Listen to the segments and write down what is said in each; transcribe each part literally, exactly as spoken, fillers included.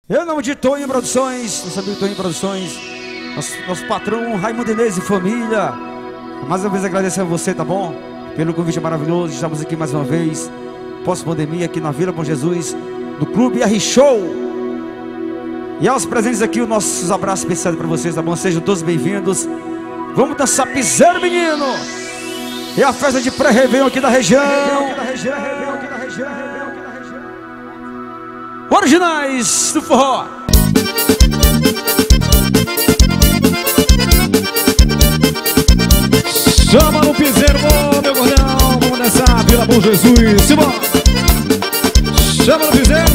Em nome de Toninho Produções, nosso amigo Toninho Produções, nosso, nosso patrão Raimundo Inês e família. Mais uma vez agradecer a você, tá bom? Pelo convite maravilhoso, estamos aqui mais uma vez, pós-pandemia, aqui na Vila Bom Jesus, do Clube R Show. E aos presentes aqui, os nossos abraços especiais para vocês, tá bom? Sejam todos bem-vindos. Vamos dançar piseiro, menino! E a festa de pré-réveillon aqui da região. Originais do forró. Chama no piseiro, bom, meu gordão. Vamos nessa Vila Bom Jesus. Simbora. Chama no piseiro.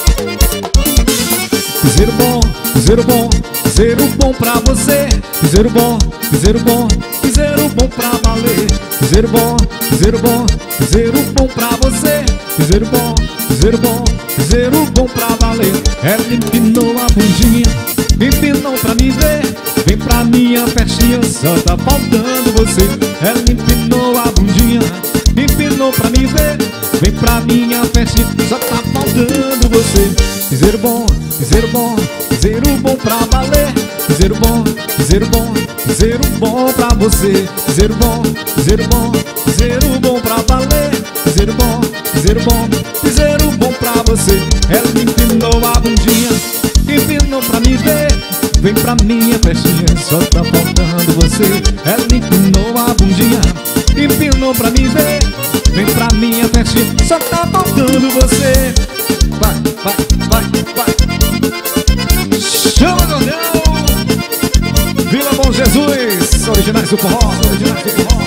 Piseiro bom, piseiro bom, piseiro bom pra você. Piseiro bom, piseiro bom, piseiro bom pra valer. Piseiro bom, piseiro bom, piseiro bom pra você. Piseiro bom, piseiro bom, piseiro bom pra valer. Ela empinou a bundinha, empinou pra me ver. Vem pra minha festinha, só tá faltando você. Ela empinou a bundinha, empinou pra me ver. Vem pra minha festinha, só tá faltando você. Piseiro bom, piseiro bom, piseiro bom pra valer. Piseiro bom, piseiro bom, piseiro bom pra você. Piseiro bom, piseiro bom, piseiro bom pra valer. Piseiro bom, piseiro bom, piseiro bom pra você. Ela me empinou a bundinha, empinou pra me ver. Vem pra minha festinha, só tá faltando você. Ela me empinou a bundinha, empinou pra me ver. Vem pra minha festinha, só tá faltando você. Vai, vai, vai, vai. Chama, gordão. Vila Bom Jesus, originais do forró, originais do forró.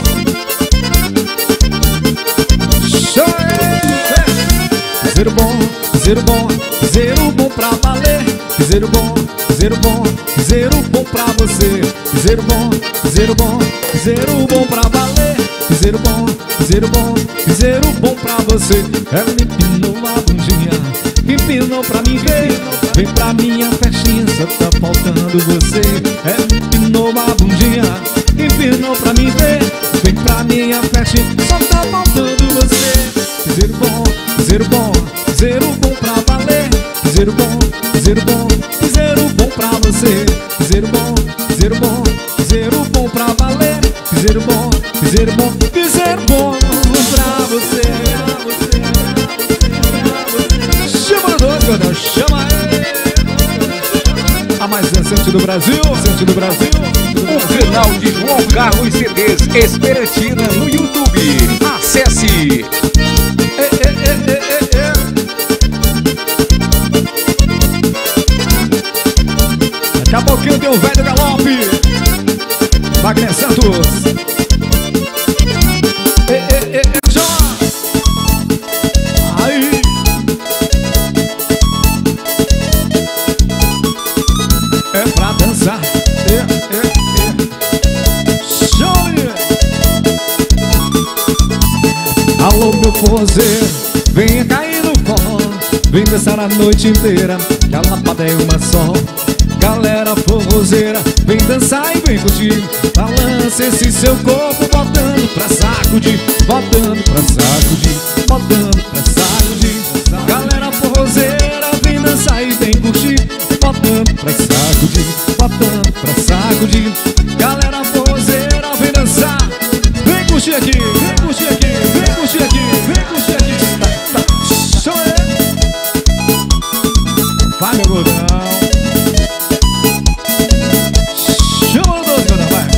Piseiro bom, piseiro bom, piseiro bom pra valer. Piseiro bom, piseiro bom, piseiro bom pra você. Piseiro bom, piseiro bom, piseiro bom pra valer. Piseiro bom, piseiro bom, piseiro bom pra você. Ela me empinou a bundinha, empinou pra mim ver. Vem pra minha festinha, só tá faltando você. Ela me empinou a bundinha, empinou pra mim ver. Vem pra minha festinha, só tá faltando você. Piseiro bom, piseiro bom, piseiro bom pra valer. Piseiro bom, piseiro bom, piseiro bom pra você. Piseiro bom, piseiro bom, piseiro bom pra valer. Piseiro bom, piseiro bom, piseiro bom pra você. Chama no dois, gordão, chama ele. A mais dançante do Brasil, dançante do Brasil. O canal de João Carlos C Ds Esperantina no YouTube. Acesse. É, é, é, é, é, é. Daqui a pouquinho tem o velho galope. Wagner Santos. É, é, é, é, chama. Aí. É pra dançar. É, é, é. Chama. Alô, meu forrozeiro, venha cair no forró. Vem dançar a noite inteira, que a lapada é uma só. Galera forrozeira, vem dançar e vem curtir. Balança esse seu corpo, botando pra sacudir. Botando pra sacudir, botando pra sacudir. Galera forrozeira, vem dançar e vem curtir. Botando pra sacudir, botando pra sacudir. Galera forrozeira, vem dançar, vem curtir aqui, vem curtir aqui, vem curtir aqui, vem curtir aqui. Tá, tá. Chama ele. Vai, meu gordão. Chama o doce, gordão, vai.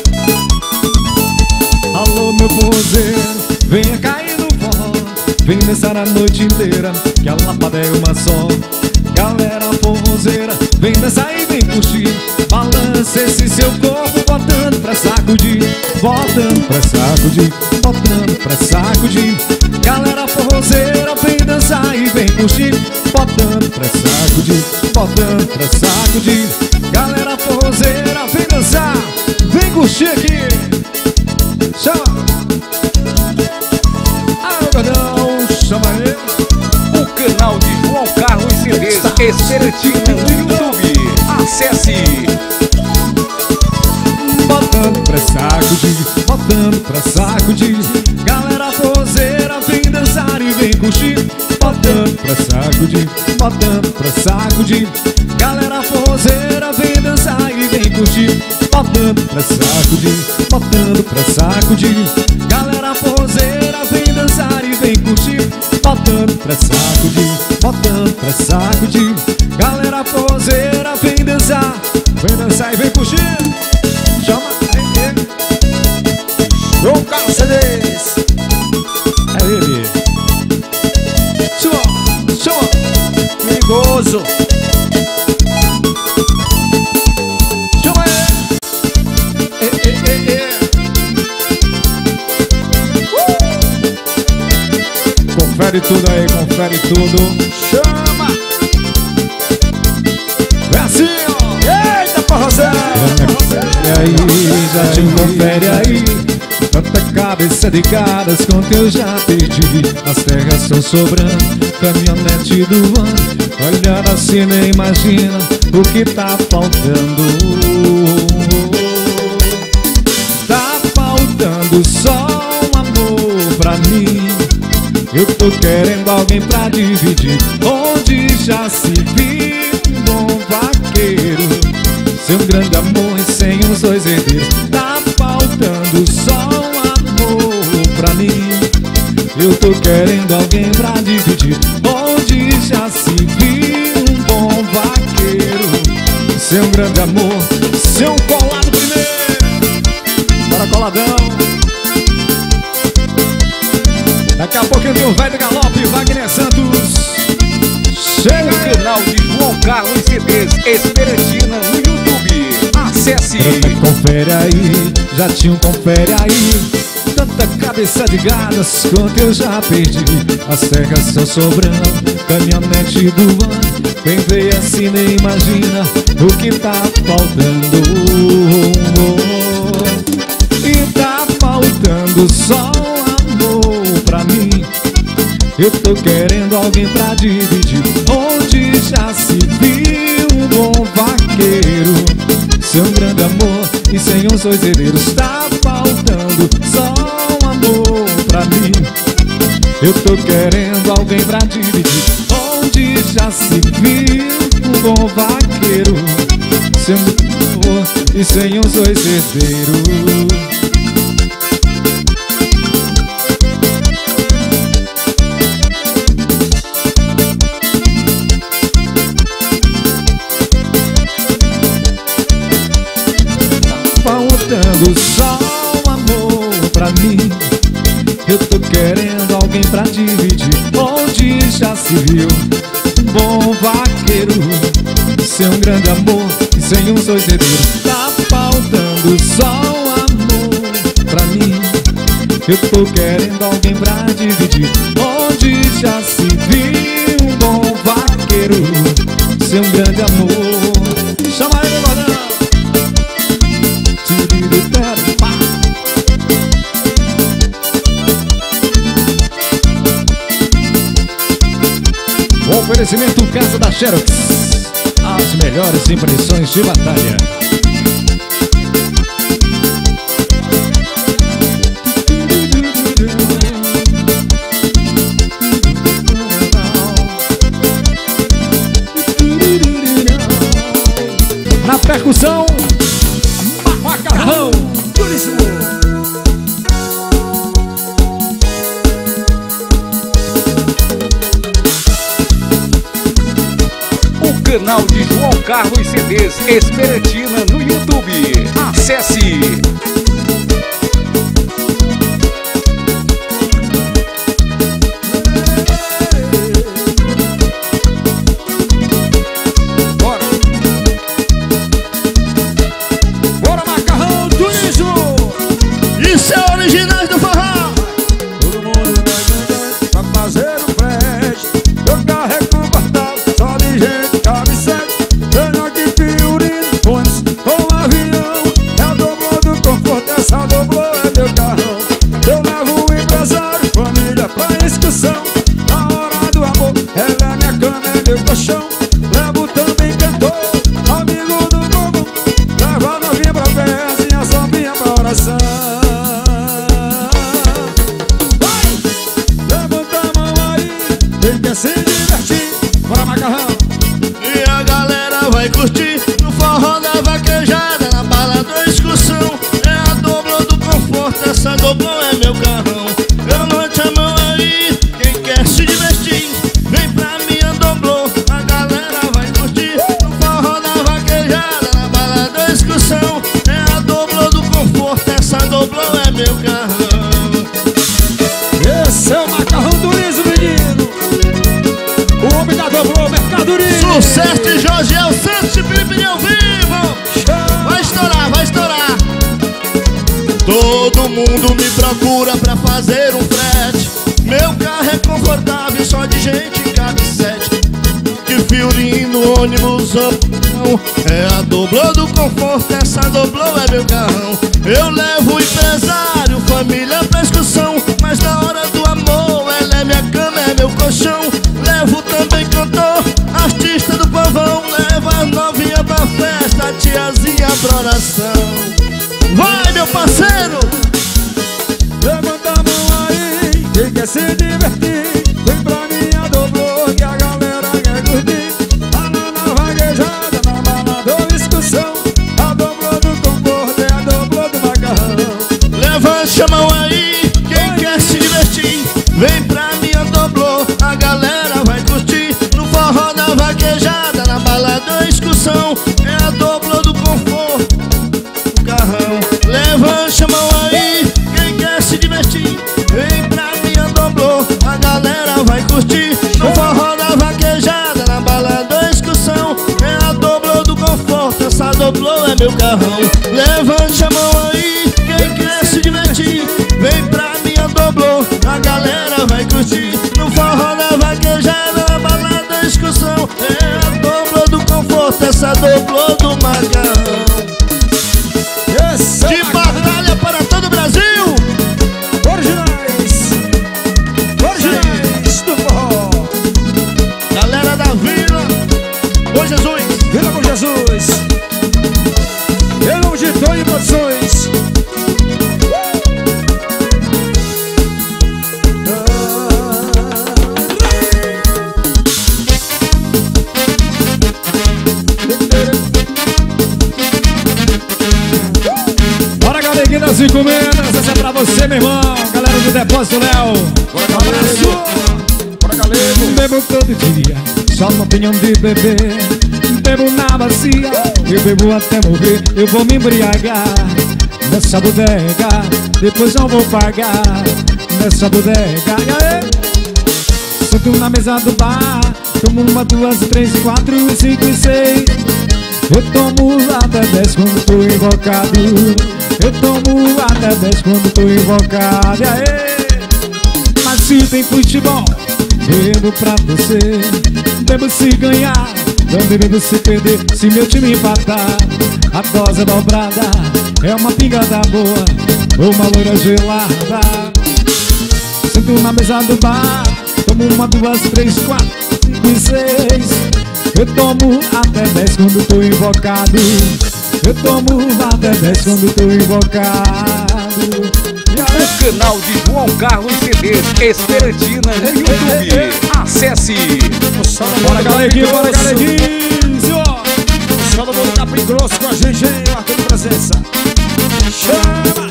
Alô, meu forrozeiro, venha cair no forró. Vem dançar a noite inteira, que a lapada é uma só. Galera forrozeira, vem dançar e vem curtir. Balança esse seu corpo, botando pra sacudir. Botando pra sacudir, botando pra sacudir. Galera forrozeira, vem dançar e vem curtir. Botando pra sacudir, botando pra sacudir. Galera forrozeira, vem dançar, vem curtir aqui. Chama. Ah, meu gordão, chama ele. O canal de João Carlos C Ds Esperantina no YouTube. Acesse. Botando pra sacudir, botando pra sacudir. Galera forrozeira, vem dançar e vem curtir. botando pra sacudir, botando pra sacudir. Galera forrozeira vem dançar e vem curtir, botando pra sacudir, botando pra sacudir. Galera forrozeira vem dançar e vem curtir, botando pra sacudir, botando pra sacudir. Galera forrozeira vem dançar, vem dançar e vem curtir. Chama aí, João Carlos C Ds. é ele. Chama, chama. Perigoso. Chama aí. É, é, é, é. Confere tudo aí, confere tudo. Chama. É assim, ó. Eita, forrozeiro. E aí, já te confere aí. Tanta cabeça de caras com que eu já perdi. As terras estão sobrando, caminhonete do ano. Olhando assim nem imagina o que tá faltando. Tá faltando só um amor pra mim. Eu tô querendo alguém pra dividir, onde já se viu um bom vaqueiro. Seu grande amor e sem os dois herdeiros. Tá faltando só um amor pra mim. Eu tô querendo alguém pra dividir, onde já se viu um bom vaqueiro. Seu grande amor, seu colado primeiro. Bora, coladão. Daqui a pouquinho tem o velho galope, Wagner Santos. Chega O canal de João Carlos C Ds Esperantina no YouTube. Acesse. Confere aí, já tinha um confere aí. Tanta cabeça de gadas quanto eu já perdi. As terras estão sobrando, caminhonete do ano. Quem vê assim nem imagina o que tá faltando. E tá faltando só amor pra mim. Eu tô querendo alguém pra dividir, onde já se viu um bom vaqueiro. Seu grande amor e sem os dois herdeiros. Tá faltando só um amor pra mim. Eu tô querendo alguém pra dividir, onde já se viu um bom vaqueiro. Seu amor e sem os dois herdeiros. Faltando só um amor pra mim. Eu tô querendo alguém pra dividir, onde já se viu um bom vaqueiro. Seu grande amor e sem os dois herdeiros. Tá faltando só um amor pra mim. Eu tô querendo alguém pra dividir, onde já se viu um bom vaqueiro. Seu grande amor. Chama ele, Godão. O oferecimento Casa da Xerox, as melhores impressões de batalha. Na percussão, Macarrão Turismo. Canal de João Carlos C Ds Esperantina no YouTube. Acesse. Bora. Bora, Macarrão Turismo. Isso é originais do forró. Todo mundo vai pra fazer o flash. Eu carrego o portal só de gente cabe sete. Tenho aqui Fiorino, Pones com avião. É o dobro do conforto. Jorge El Santos e Felipe ao vivo. Vai estourar, vai estourar. Todo mundo me procura pra fazer um frete. Meu carro é confortável, só de gente cabe sete. Que fiorinho no ônibus ou não. É a Doblô do conforto, essa Doblô é meu carrão. Eu levo o empresário, família pra excursão, mas na hora do amor ela é minha cama, é meu colchão. Levo também cantor, artista do povão. Levo a novinha pra festa, a tiazinha pra oração. Vai, meu parceiro! Levanta a mão aí, quem quer se divertir, vem pra minha Doblô que a galera quer curtir. Tá lá na vaguejada, na balada ou excursão, a Doblô do conforto é a Doblô do macarrão. Levante a mão aí, quem Oi. quer se divertir, vem pra minha Doblô, a galera vai curtir. No forró da vaquejada, na balada ou excursão, é a Doblô do conforto, o carrão. Levante a mão aí, quem quer se divertir, vem pra minha Doblô, a galera vai curtir. No forró da vaquejada, na balada ou excursão, é a Doblô do conforto, essa Doblô é meu carrão. Levante a mão aí, quem quer se divertir, vem pra minha Doblô, a galera vai curtir. No forró da vaquejada, na balada ou excursão, é a Doblô do conforto, essa Doblô do macarrão. De batalha para todo o Brasil. Originais, originais do forró. Galera da Vila Bom Jesus. Vila Bom Jesus. Em nome de Tony Produções. Das encomendas, essa é pra você, meu irmão. Galera do Depósito Léo, Bora, galego. Bora, galego. Bebo todo dia, só não tenho onde beber. Bebo na bacia, eu bebo até morrer. Eu vou me embriagar nessa bodega, depois eu vou pagar nessa bodega. E aí? Sento na mesa do bar, tomo uma, duas, três, quatro, cinco e seis. Eu tomo até dez quando tô invocado. Eu tomo até dez quando tô invocado. E aí? Mas se tem futebol, bebo pra você. Bebo se ganhar, também bebo se perder. Se meu time empatar, a dose é dobrada. É uma pingada boa ou uma loira gelada. Sento na mesa do bar, tomo uma, duas, três, quatro, cinco e seis. Eu tomo até dez quando tô invocado. Eu tomo até dez quando tô invocado. O canal de João Carlos C Ds Esperantina no YouTube. Acesse. Bora, galeguinho, bora, galeguinho. O Só do Bolo Capim Grosso com a gente, hein? Marcando presença. Chama!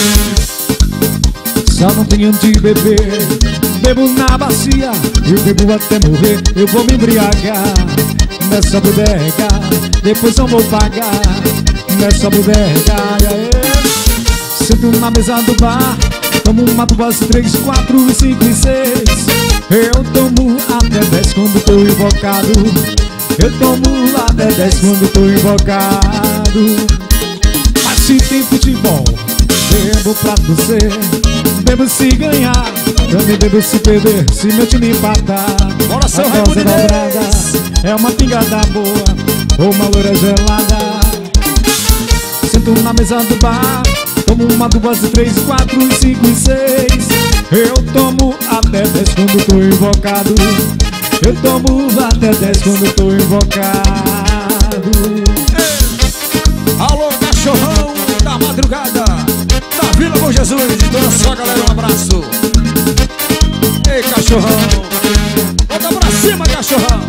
Só não tenho onde beber. Bebo na bacia, eu bebo até morrer. Eu vou me embriagar nessa bodega, depois eu vou pagar nessa bodega. Sento na mesa do bar, tomo uma, duas, três, quatro, cinco e seis. Eu tomo até dez quando tô invocado. Eu tomo até dez quando tô invocado. Mas se tem futebol, bebo pra você. Bebo se ganhar, também bebo se perder. Se meu time empatar, bora, seu a dose é dobrada. É uma pingada boa ou uma loira gelada. Sento na mesa do bar, tomo uma, duas, três, quatro, cinco e seis. Eu tomo até dez quando tô invocado. Eu tomo até dez quando tô invocado. Ei. Alô, cachorrão da madrugada da Vila Bom Jesus, de toda a sua galera, um abraço. Ei, cachorrão, bota pra cima, cachorrão.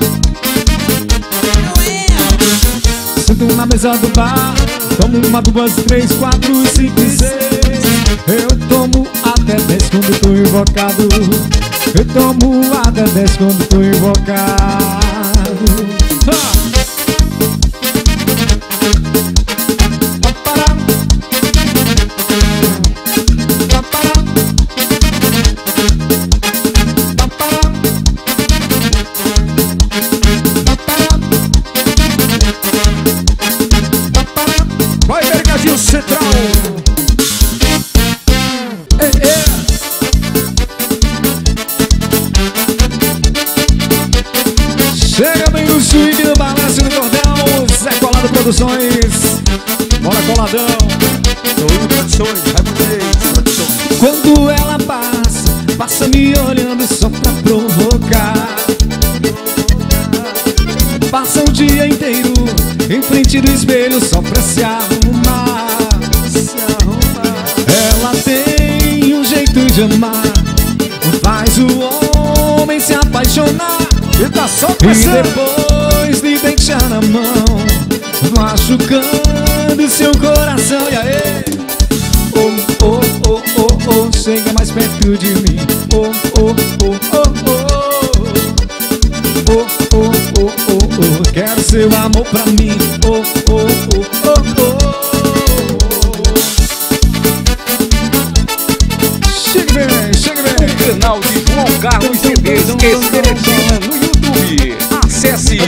Sento na mesa do bar, tomo uma, duas, três, quatro, cinco e seis. Eu tomo até dez quando tô invocado. Eu tomo até dez quando tô invocado. Ah! Produções. Bora coladão. Toinho Produções, Raimundo Produções. Quando ela passa, passa me olhando só pra provocar. Passa o dia inteiro em frente do espelho só pra se arrumar. Ela tem um jeito de amar, faz o homem se apaixonar. E tá só E depois de deixar na mão, machucando seu coração. E aí? Oh, oh, oh, oh, oh, chega mais perto de mim. Oh, oh, oh, oh, oh. Oh, oh, oh, oh, oh, quero seu amor pra mim. Oh, oh, oh, oh, oh. Chega bem, chega bem. O canal de João Carlos C Ds Esperantina no YouTube. Acesse.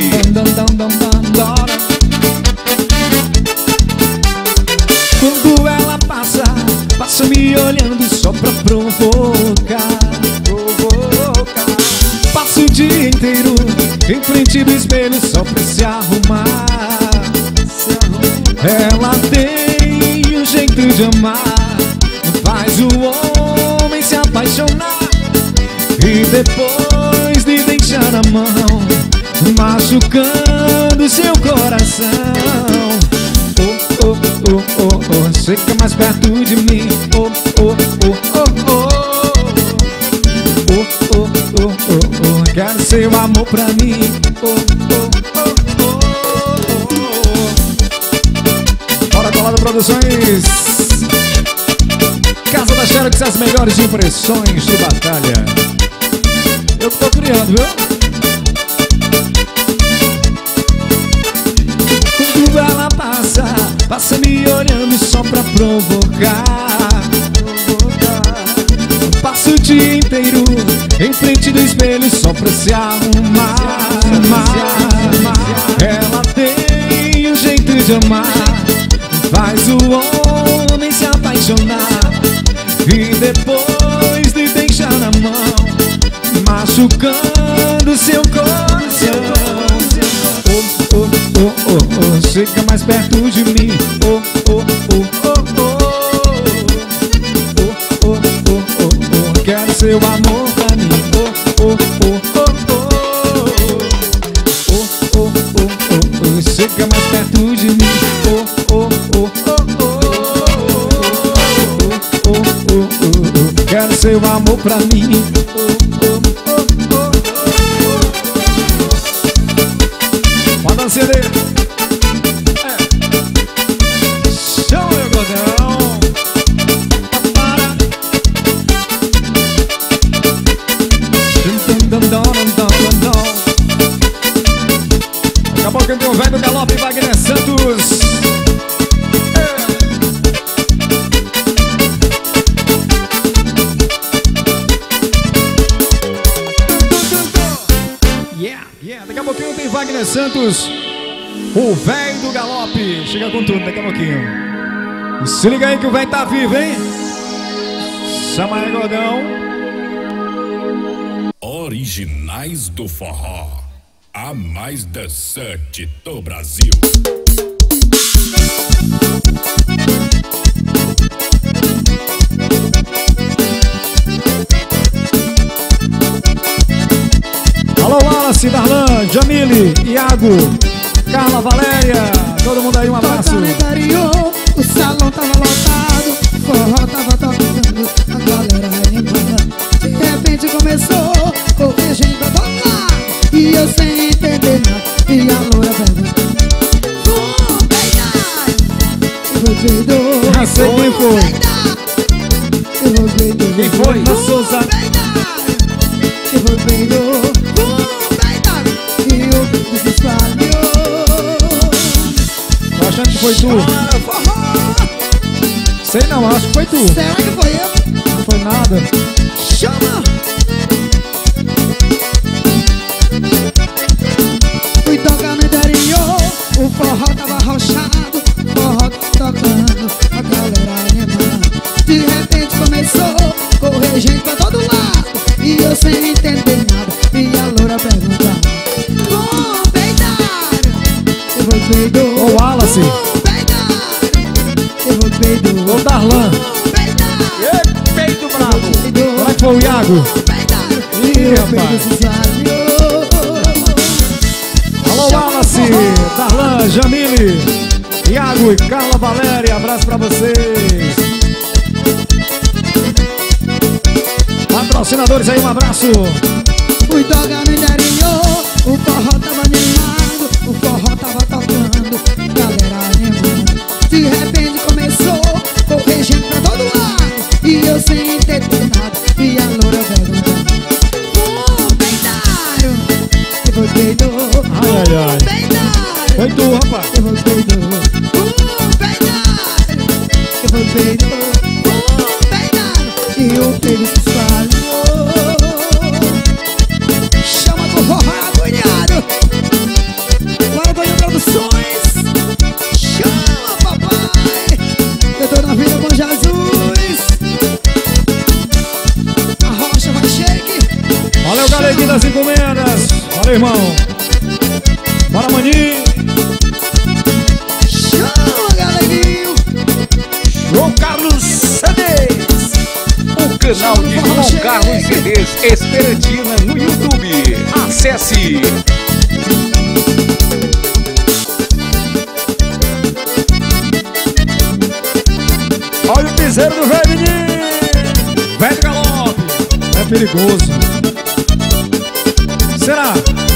Quando ela passa, passa me olhando só pra provocar. Provocar. Passa o dia inteiro em frente do espelho só pra se arrumar. Se arrumar. Ela tem um jeito de amar, faz o homem se apaixonar. E depois de deixar a mão, machucando seu coração. Oh, oh, oh, oh, oh, chega mais perto de mim. Oh, oh, oh, oh, oh. Oh, oh, oh, oh, oh, quero seu amor pra mim. Oh, oh, oh, oh, oh. Bora Colada Produções. Casa da Xerox, as melhores impressões de batalha. Eu que tô criando, viu? Quando ela passa, passa me olhando só pra provocar. Passa o dia inteiro em frente do espelho só pra se arrumar. Ela tem um jeito de amar, faz o homem se apaixonar. E depois de deixar na mão, machucando seu coração. Oh, oh, oh, oh, oh, chega mais perto de mim. Oh, oh, oh, oh, oh. Oh, oh, oh, oh, oh, quero seu amor pra mim. Oh, oh, oh, oh, oh. Oh, oh, oh, oh, oh, chega mais perto de mim. Oh, oh, oh, oh, oh. Oh, oh, oh, oh, quero seu amor pra mim. Oh, oh, oh, oh. Uma dancinha dele. É. Chama meu godão. Para. Daqui a pouco tem o velho do Galope, Wagner Santos. Wagner Santos, o velho do Galope. Chega com tudo daqui a pouquinho. Se liga aí que o velho tá vivo, hein? Chama aí, Godão. Originais do forró, a mais dançante do Brasil. Alô, Wallace, Darlan, Jamile, Iago, Carla, Valéria, todo mundo aí, um abraço. O salão tava lotado, o forró tava tocando, a galera animando. De repente começou, correr gente pra todo lado, e eu sem entender nada, e a loura perguntou: vou peidar? Eu vou peidar. Já sei quem foi. Eu vou peidar. Quem foi? Na Souza. Eu vou peidar. E eu me espalhou. Tô achando que foi tu. Sei não, acho que foi tu. Será que foi eu? Não foi nada. Chama! Fui tocar no interior, o forró tava arrochado, o forró tocando, a galera animando. De repente começou, correr gente pra todo lado, e eu sem entender nada, e a loura perguntava: vou peidar? Eu vou peidar. Ô Wallace. Eu vou peidar. Ô Darlan. Ei, peito bravo. Será que foi o Iago? Ih, rapaz. Alô Wallace, Darlan, Jamile, Iago e Carla Valéria, abraço pra vocês. Patrocinadores aí, um abraço. Fui tocar no interior, o forró tava animado, o forró tava tocando, galera animando. De repente começou, correr gente pra todo lado, e eu sem entender nada, e a loura perguntando: vou peidar, eu vou peidar. Ai, ai, ai. Foi tu, rapaz. Eu vou peidar, vou peidar, eu vou peidar, vou peidar. E o peido se espalhou. Chama com forró agoniado. Bora com Produções. Chama, papai. Eu tô na vida com Jesus. A rocha vai shake. Valeu, galeguinho das encomendas. Valeu, irmão. Bora, maninho. Chama, galeguinho. João Carlos C Ds. O canal de João Carlos C Ds Esperantina no YouTube. Acesse. Olha o piseiro do velho menino. Velho galope. É perigoso. Será?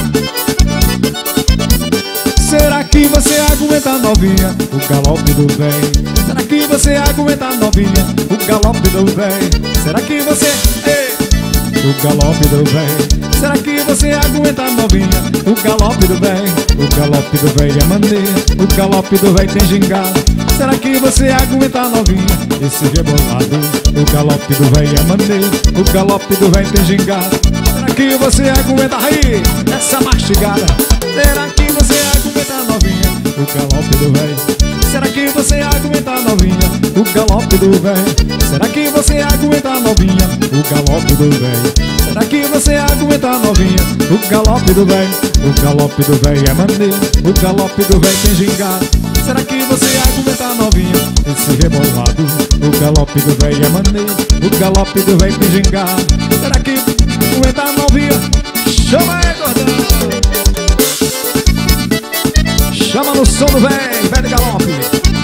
Será que você aguenta, novinha, o galope do velho? Será que você aguenta, novinha, o galope do velho? Será que você... Ei! O galope do velho. Será que você aguenta, novinha, o galope do velho? O galope do velho é maneiro, o galope do velho tem gingado. Será que você aguenta, novinha, esse rebolado? O galope do velho é maneiro, o galope do velho tem gingado. Será que você aguenta aí, essa mastigada? Será que você aguenta, novinha, o galope do velho? Será que você aguenta, novinha, o galope do velho? Será que você aguenta, novinha, o galope do velho? Será que você aguenta, novinha, o galope do velho? O galope do velho é maneiro, o galope do velho tem gingado. Será que você aguenta, novinha, esse rebolado? O galope do velho é maneiro, o galope do velho tem gingado. Será que aguenta, novinha? Chama aí, gordão! Chama no som do velho, velho galope.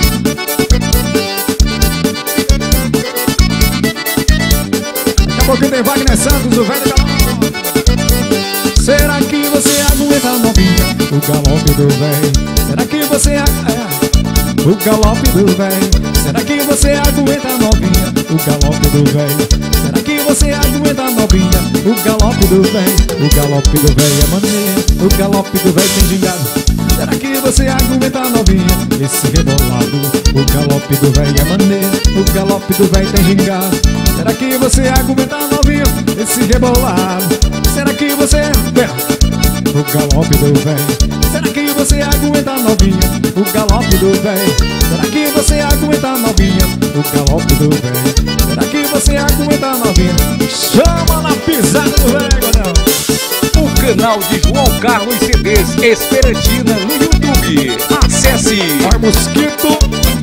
Daqui a pouquinho tem Wagner Santos, o velho galope. Será que você aguenta, novinha, o galope do velho? Será que você aguenta o galope do velho? Será que você aguenta, novinha, o galope do velho? Será que você aguenta, novinha, o galope do velho? O galope do velho é maneiro, o galope do velho tem gingado. Será que você aguenta, novinha, esse rebolado? O galope do velho é maneiro, o galope do velho tem gingado. Será que você aguenta, novinha, esse rebolado? Será que você... O galope do velho. Será que você aguenta, novinha, o galope do velho? Será que você aguenta, novinha, o galope do velho? Será que você aguenta, novinha? Chama na pisada do velho, não? O canal de João Carlos C Ds Esperantina no YouTube. Acesse. Vai, mosquito.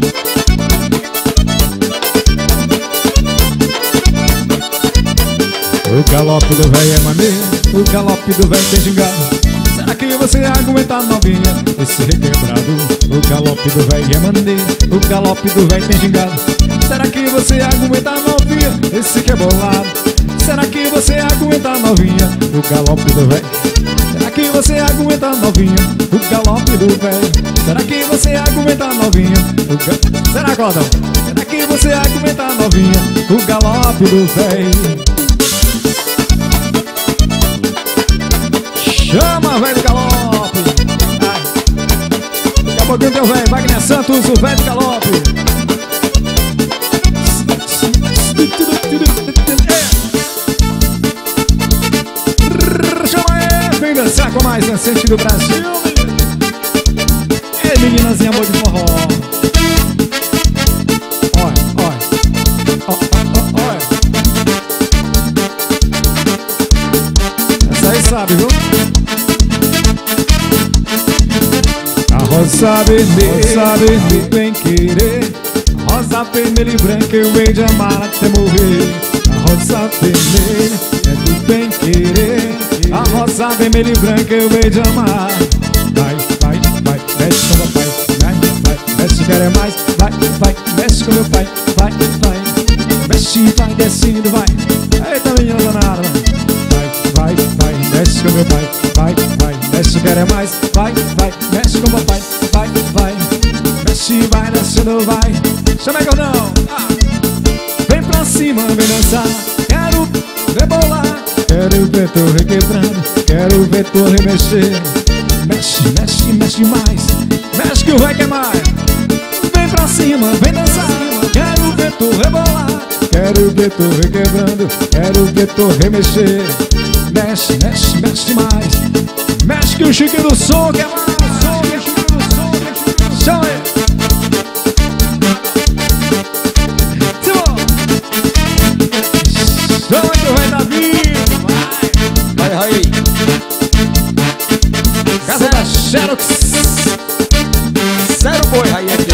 O galope do velho é maneiro, o galope do velho tem gingado. Será que você aguenta, novinha, esse requebrado? O galope do velho é maneiro, o galope do velho tem gingado. Será que você aguenta, novinha, esse rebolado? Será que você aguenta, novinha, o galope do velho? Será que você aguenta, novinha, o galope do velho? Será que você aguenta, novinha, o ga... Será, Gordão? Será que você aguenta, novinha, o galope do velho? Chama, velho galope. Ai. Daqui a pouquinho tem o velho Wagner Santos, o velho galope. Chama aí, vem dançar com mais dançante do Brasil. Ei, meninazinha boa de forró. Olha, olha. Olha. Essa aí sabe, viu? rosa vermelha, rosa vermelha, bem querer. Rosa vermelha e branca eu hei de amar até morrer. A rosa vermelha é do bem querer. A rosa vermelha e branca eu hei de amar. Vai, vai, vai, mexe com meu pai. Vai, vai, mexe, quer mais. Vai, vai, mexe com meu pai. Vai, vai, mexe, vai, descendo, vai. Eita, menina danada, vai, vai, vai, mexe com meu pai. Vai, vai, mexe, quer mais. Vai, vai, mexe com meu pai. Vai, vai, mexe, vai, descendo, vai. Chama aí, gordão. Ah. Vem pra cima, vem dançar. Quero rebolar. Quero ver tu requebrando. Quero ver tu remexer. Mexe, mexe, mexe mais. Mexe que o vai queimar. Vem pra cima, vem dançar. Quero ver tu rebolar. Quero ver tu requebrando. Quero ver tu remexer. Mexe, mexe, mexe mais. Mexe que o chique do som quer mais. Chama aí. Chama que o rei da vida. Vai, vai, vai. Casa da Xerox. Zero boi, aí aqui,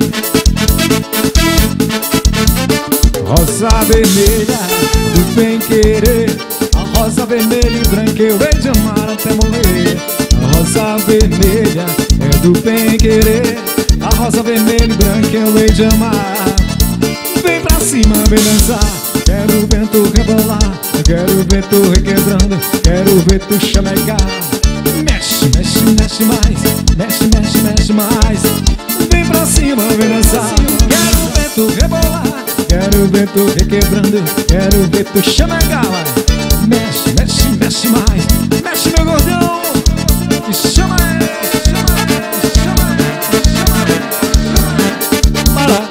ó. Rosa vermelha do bem querer. A rosa vermelha e branca eu hei de amar até morrer. A rosa vermelha é do bem querer. A rosa vermelha e branca eu hei de amar. Vem pra cima, vem dançar. Quero ver tu rebolar. Quero ver tu requebrando. Quero ver tu chamegar. Mexe, mexe, mexe mais. Mexe, mexe, mexe mais. Vem pra cima, vem dançar. Quero ver tu rebolar. Quero ver tu requebrando. Quero ver tu chamegar. Mexe, mexe, mexe mais. Mexe, meu gordão. E chama ele. Chama ele, chama ele, chama ele. Para.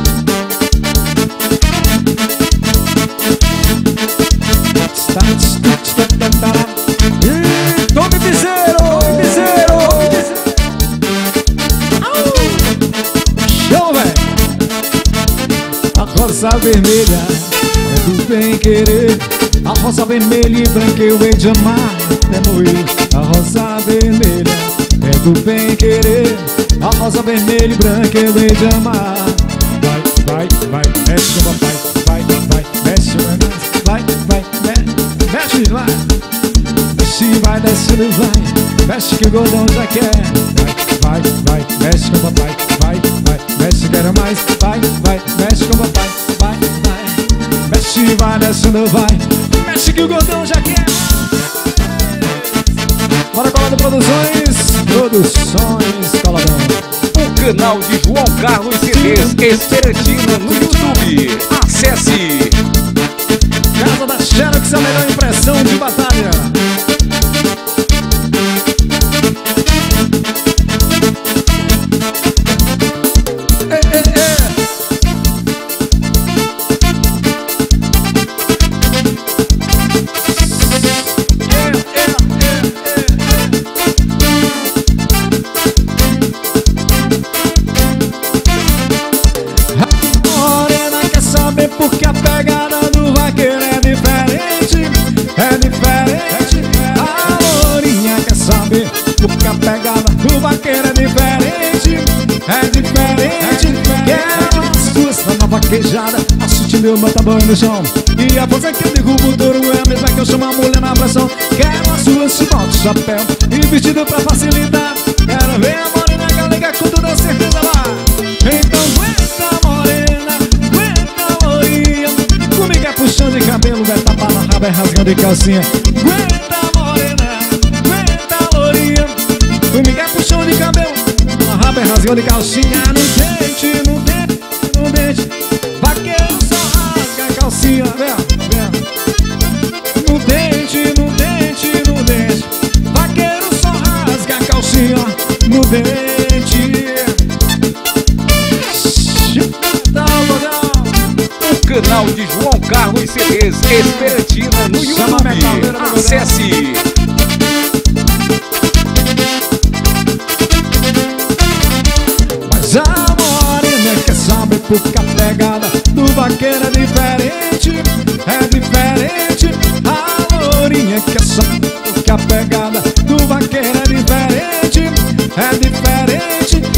E tome piseiro, piseiro. Show, velho. A rosa vermelha é do bem querer. A rosa vermelha e branca eu hei de amar até morrer. A rosa vermelha é do bem querer. A rosa vermelha e branca eu hei de amar. Vai, vai, vai, mexe com o papai. Vai, vai, mexe mais. Vai, vai, mexe, mexe, vai. Mexe, vai, descendo, vai. Mexe que o gordão já quer. Vai, vai, vai, mexe com o papai. Vai, vai, mexe, quero mais. Vai, vai, mexe com o papai. Vai, vai, mexe, vai, descendo, vai. Mexe que o gordão já quer. Bora, Colado Produções. Produções Coladão. O canal de João Carlos C Ds Esperantina no YouTube. Acesse. Casa da Xerox, a melhor impressão de batalha. Porque a pegada do vaqueiro é diferente, é diferente. A lourinha quer saber porque a pegada do vaqueiro é diferente, é diferente. Quero as duas na vaquejada, assistindo o meu tamanho no chão. E a força que eu derrubo o touro é a mesma que eu chamo a mulher na pressão. Quero as duas de moto, chapéu e vestido pra facilitar. Quero ver a morena galega com toda certeza lá. Então aguenta, morena, aguenta, lourinha. Comigo é puxando de cabelo, vai tapar na raba, é rasgando de calcinha. Aguenta, morena, aguenta, lourinha. Comigo é puxando de cabelo, na raba, é rasgando de calcinha. No dente, no dente, no dente. Vaqueiro só rasga a calcinha, vem, vem. No dente, no dente, no dente. Vaqueiro só rasga a calcinha, no dente. O canal de João Carlos C Ds Esperantina no YouTube. Acesse. Mas a morena quer saber porque a pegada do vaqueiro é diferente, é diferente. A lourinha quer saber porque a pegada do vaqueiro é diferente, é diferente.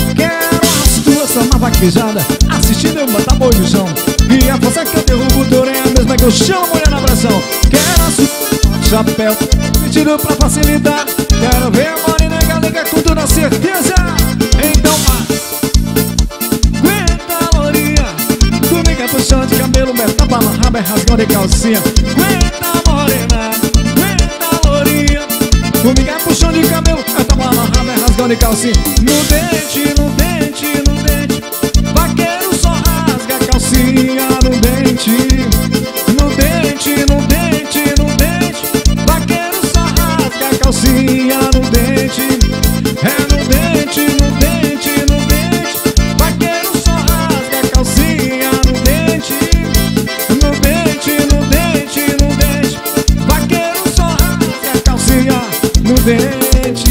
vaquejada, assistindo eu botar boi no chão. E a força que eu derrubo o touro é a mesma que eu chamo a mulher na pressão. Quero a sua chapéu, vestido pra facilitar. Quero ver a morena galega com toda certeza. Então vai, aguenta a lourinha, comigo é puxão de cabelo, meta bala, raba é rasgão de calcinha. Aguenta a morena, aguenta a lourinha, comigo é puxão de cabelo, meta bala, raba é rasgão de calcinha. No dente, no dente, no dente, vaqueiro só rasga a calcinha. No dente, no dente, no dente, no dente, vaqueiro só rasga a calcinha. No dente, é no dente, no dente, no dente, vaqueiro só rasga a calcinha. No dente, no dente, no dente, no dente, vaqueiro só rasga a calcinha. No dente.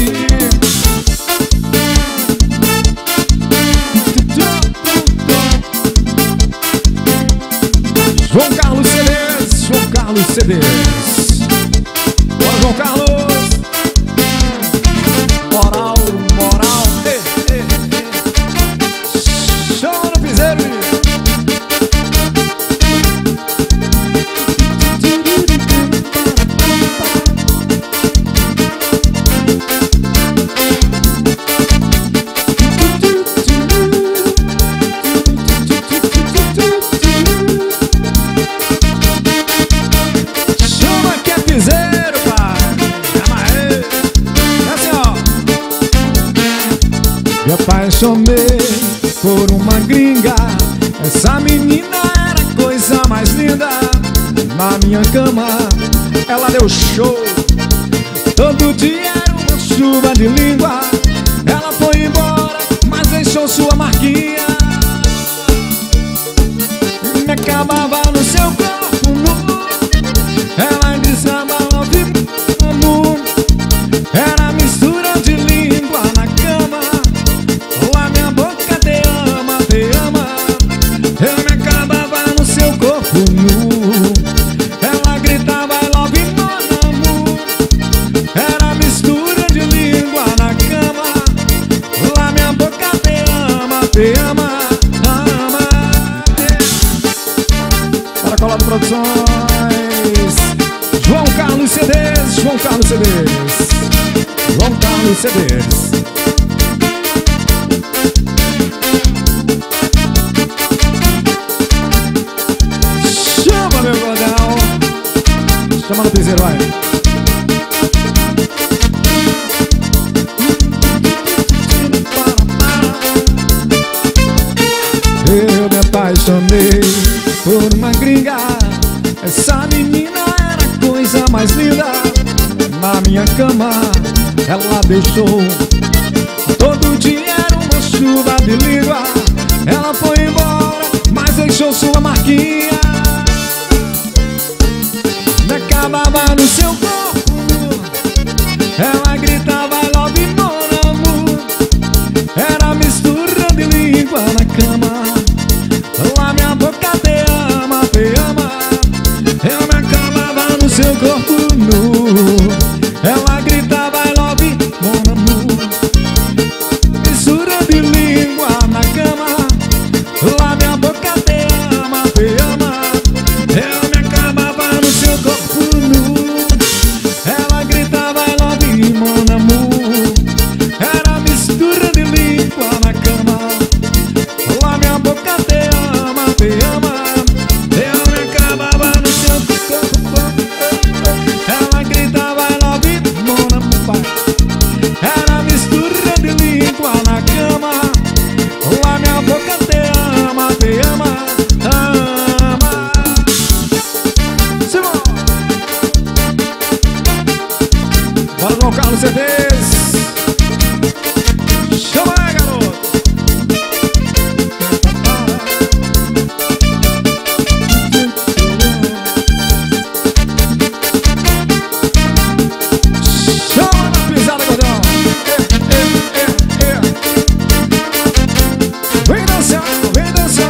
João Carlos C Ds, João Carlos C Ds. Bora, João Carlos. Moral, moral. Ei, ei, ei. Chama no piseiro, menino. Me apaixonei por uma gringa. Essa menina era a coisa mais linda. Na minha cama ela deu show. Todo dia era uma chuva de língua. Ela foi embora, mas deixou sua marquinha. Me acabava no seu corpo nu. Ela gritava love amor. Era mistura de língua na cama. Lá minha boca te ama, te ama. Eu me acabava no seu corpo nu. Ela gritava I love you, mon amour. Era mistura de língua na cama. Lá minha boca te ama, te ama, ama. Para Colado Produções, João Carlos C Ds, João Carlos C Ds, João Carlos C Ds. Chama, meu gordão. Chama no piseiro, vai. Eu me apaixonei por uma gringa. Essa menina era a coisa mais linda. Na minha cama ela deixou. Todo dia era uma chuva de língua. Ela foi embora, mas deixou sua marquinha. Me acabava no seu corpo. Ela gritava I love you, mon amour. Era mistura de língua na cama. Lá minha boca te ama, te ama. Eu me acabava no seu corpo nu. Ela gritava I love you, mon amour. Mistura de língua na cama. Lá minha boca te ama, te ama. Eu me acabava no seu corpo nu. Ela gritava I love you, mon amour. Era mistura de língua na cama. Lá minha boca te ama, te ama. Eu me acabava no seu corpo. Ela gritava I love you, mon amour. Era mistura de língua na cama. Lá minha boca te ama, te ama, ama. Simão. Bora, João Carlos C Ds. Chama aí, garoto. Chama na pisada, gordão. É, é, é, é. Vem dançar, vem dançar.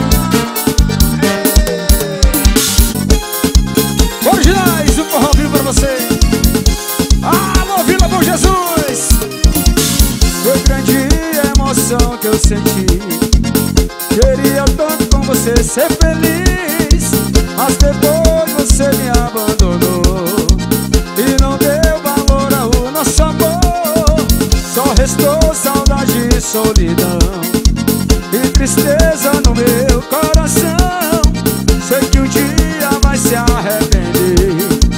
Originais, o forró vivo pra você. Alô, Vila Bom Jesus. Foi grande emoção que eu senti Queria tanto com você ser feliz, mas depois você me abandonou e não deu valor ao nosso amor. Só restou saudade e solidão e tristeza no meu coração. Sei que um dia vai se arrepender.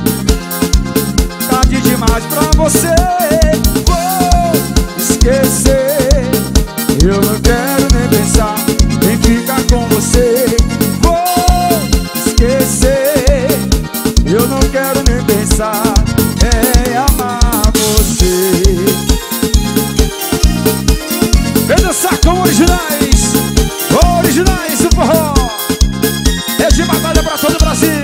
Tarde demais pra você, vou esquecer. Eu não quero nem pensar em ficar com você. Vou esquecer. Eu não quero nem pensar em amar você. Vem dançar com originais, originais do forró. É de batalha pra todo o Brasil.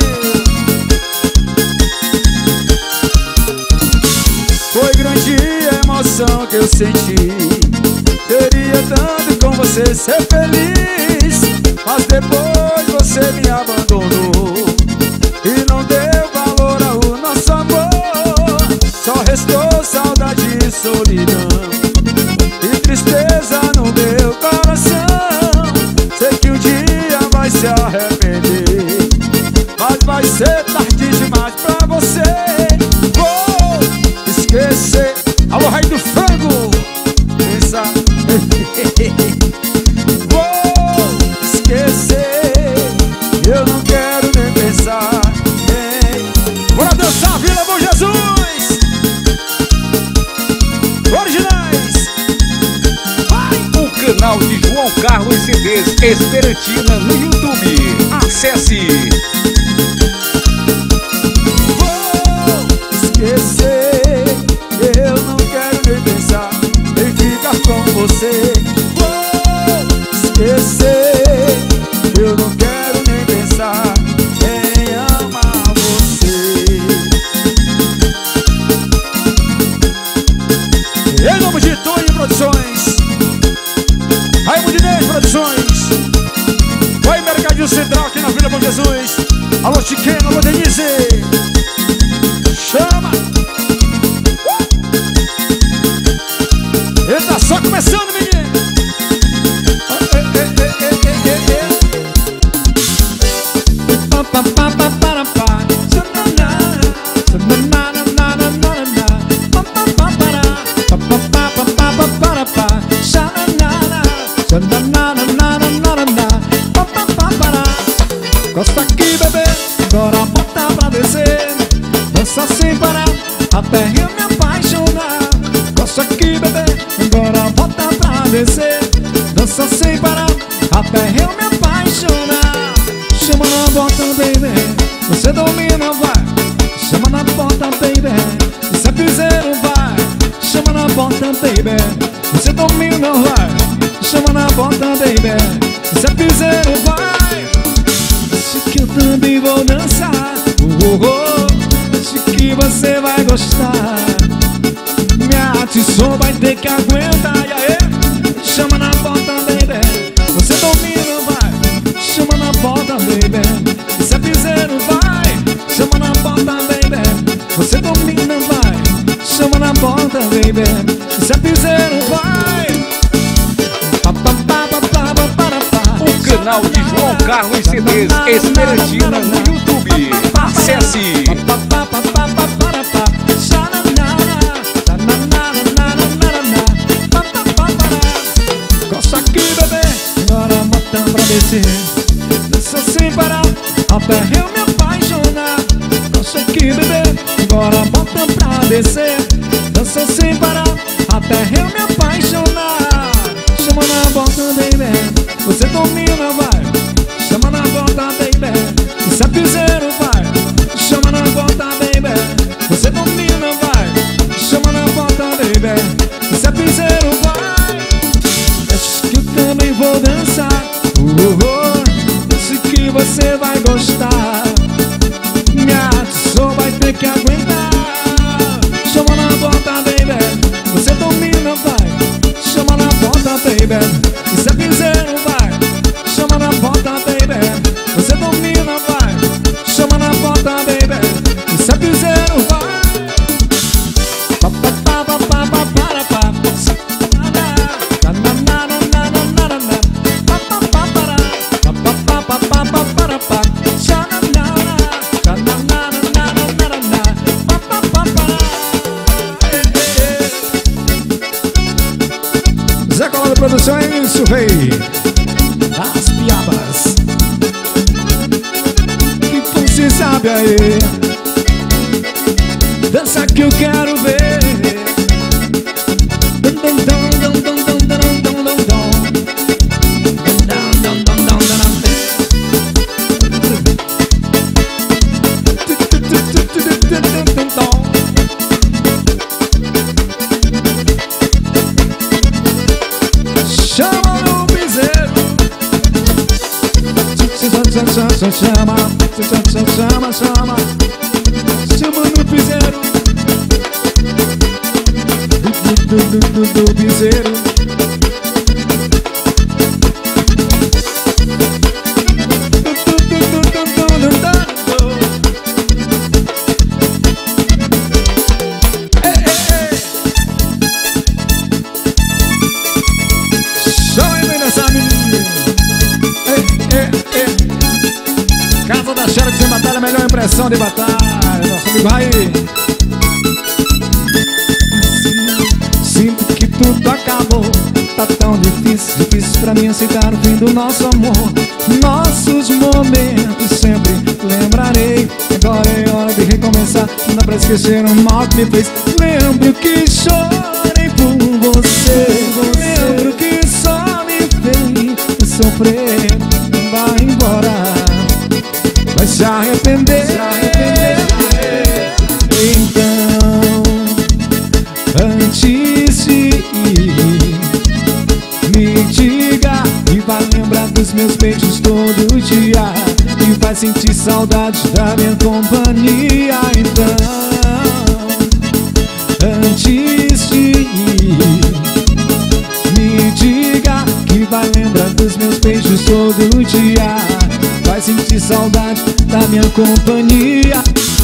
Foi grande emoção que eu senti. Queria tanto com você ser feliz, mas depois você me abandonou e não deu valor ao nosso amor. Só restou saudade e solidão e tristeza no meu coração. Sei que um dia vai se arrepender, mas vai ser tarde demais pra você. Vou esquecer. Alô, rei do frango, pensa. Vou esquecer. Eu não quero nem pensar em... Bora dançar, Vila Bom Jesus. Originais. O canal de João Carlos C Ds Esperantina no YouTube. Acesse. Vou esquecer. Eu não quero nem pensar em ficar com você. Vou esquecer. Eu não quero nem pensar em amar você. Em nome de Tony Produções, Raimundo Inês Produções, vai Mercadinho Central aqui na Vila Bom Jesus. Alô Chiqueno, alô Denise. Chama. Ele tá só começando, menino. Gosta aqui, bebê, agora bota pra descer. Dança sem parar, até eu me apaixonar. Gosta aqui, bebê, agora bota pra descer. Dança sem parar, até eu me apaixonar. Chama na bota, baby, você domina, vai. Chama na bota, baby, você é piseiro, vai. Chama na bota, baby, você domina, vai. Chama na bota, baby, você é piseiro, vai. Acho que eu também vou dançar, oh, oh, oh. Acho que você vai gostar. Minha tesoura vai ter que aguentar, e aí? Chama na bota, baby, você domina, vai. Chama na bota, baby, você é piseiro, vai. Chama na bota, baby, você domina, vai. Chama na bota, baby, você é piseiro, vai. O canal de João Carlos C Ds Esperantina no YouTube. Acesse. Gosta aqui, bebê, agora bota pra descer. Dança sem parar, até eu me apaixonar. Gosta aqui, bebê, agora bota pra descer. Dança sem parar, até eu me apaixonar. Chama na bota, baby, você domina, vai. Chama na bota, baby, você é piseiro, vai. Chama na bota, baby, você domina, vai. Chama na bota, baby, você é piseiro, vai. Acho que eu também vou dançar, oh, oh. Acho que você vai gostar. Minha tesoura vai ter que aguentar. Chama na bota, baby, você domina, vai. Chama na bota, baby, você é piseiro, vai. Chama na bota, baby, você domina, vai. Chama na bota, baby, você é piseiro, vai. Pa pa pa pa pa pa para pa. Pa pa pa para. Vem as piabas que você sabe aí. Dança que eu quero ver. Chama no piseiro. Chama, chama, chama. Chama no piseiro. Do, do, do, do piseiro. Chama aí, vem nessa menina. Casa da Xerox sem batalha, melhor impressão de batalha. Nosso amigo Raí. Sinto que tudo acabou. Tá tão difícil, difícil pra mim aceitar o fim do nosso amor. Nossos momentos sempre lembrarei. Agora é hora de recomeçar. Não dá pra esquecer o mal que me fez. Lembro que chorei por você. Lembro que só me fez sofrer. Vai embora, vai se arrepender. Então, antes de ir, me diga e vai lembrar dos meus beijos todo dia. E vai sentir saudade da minha companhia. Então, antes de ir, me diga que vai lembrar dos meus beijos todo dia. Vai sentir saudade da minha companhia.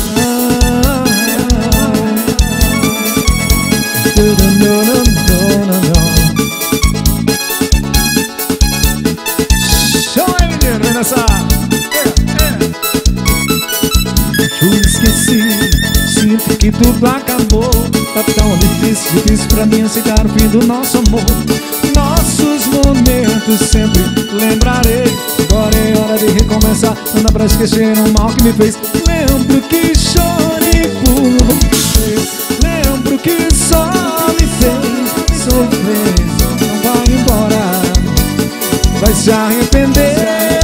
Show aí, menino, vem nessa. Eu esqueci, sinto que tudo acabou. Tá tão difícil, difícil pra mim aceitar o fim do nosso amor. Nossos momentos sempre lembrarei. Agora é hora de recomeçar. Não dá pra esquecer o mal que me fez. Lembro que chorei por você. Lembro que só me fez sofrer. Não vai embora, vai se arrepender.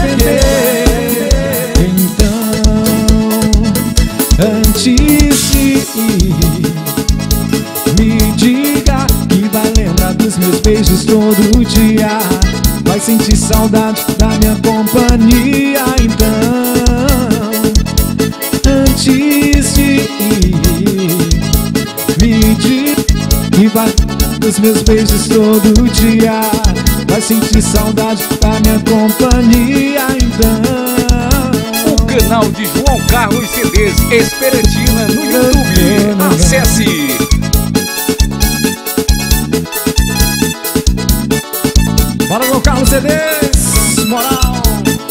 Então, antes de ir, me diga que vai lembrar dos meus beijos todo dia. Vai sentir saudade da minha companhia. Então, antes de ir, me diga que vai dos meus beijos todo dia. Vai sentir saudade da minha companhia. Então, o canal de João Carlos C Ds Esperantina no YouTube. Acesse. Bora, João Carlos C Ds, moral.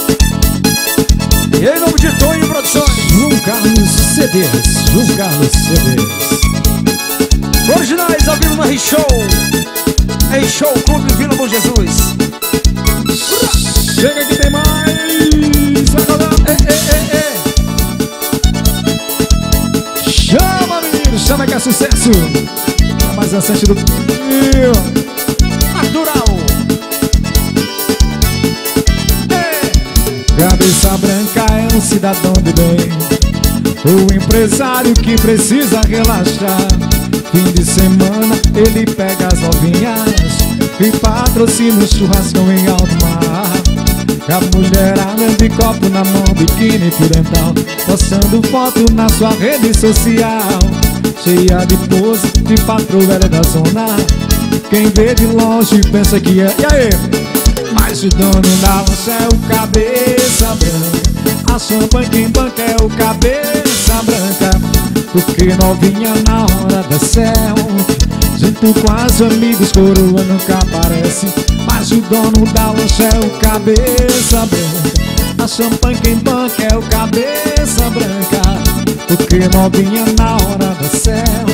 E em nome de Tonho Produções, João Carlos C Ds, João Carlos C Ds. originais ao vivo no R-Show. R-Show Clube Vila Bom Jesus. Chega que tem mais. Vai rodar. É, é, é, é. Chama, menino, chama que é sucesso. É mais dançante do Rio. Natural. Cabeça branca é um cidadão de bem, o empresário que precisa relaxar. Fim de semana ele pega as novinhas e patrocina o churrascão em alto mar. A mulherada de copo na mão, biquíni fio dental, postando foto na sua rede social, cheia de pose de patroa da zona. Quem vê de longe pensa que é. E aí? Mas o dono da lancha é o cabeça branca. A champanhe quem banca é o cabeça branca. Porque novinha na hora da selfie, junto com as amigos, coroa nunca aparece. Mas o dono da lancha é o cabeça branca. A champanhe quem banca é o cabeça branca. Porque novinha na hora da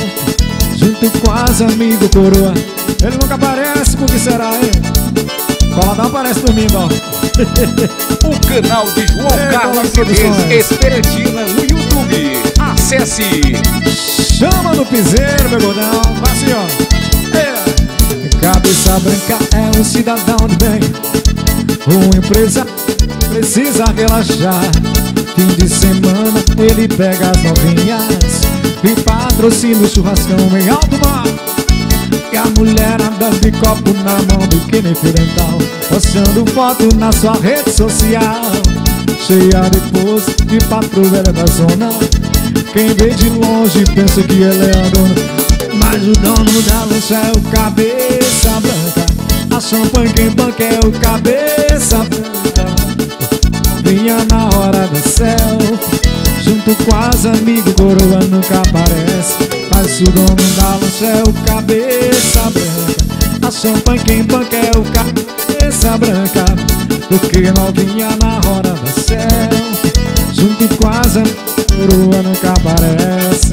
selfie, junto com as amigos, coroa, ele nunca aparece, por que será ele? Coladão aparece dormindo, ó. O canal de João É, Carlos Coladão C Ds Produções. Esperantina no YouTube. Acesse. Chama no piseiro, meu gordão. Vai assim, ó. É. Cabeça branca é um cidadão de bem. Uma empresa precisa relaxar. Fim de semana ele pega as novinhas e patrocina o churrascão em alto mar. E a mulher anda de copo na mão, biquíni fio dental, postando foto na sua rede social. Cheia de pose de patrulha da zona. Quem vê de longe pensa que ela é a dona, mas o dono da lancha é o cabeça branca. A champanhe quem banca é o cabeça branca. Vinha na hora da selfie, junto com as amigas, coroa nunca aparece. Mas o dono da lancha é o cabeça branca. A champanhe quem banca é o cabeça branca. Porque novinha na hora da selfie, junto com as amigas, coroa nunca aparece.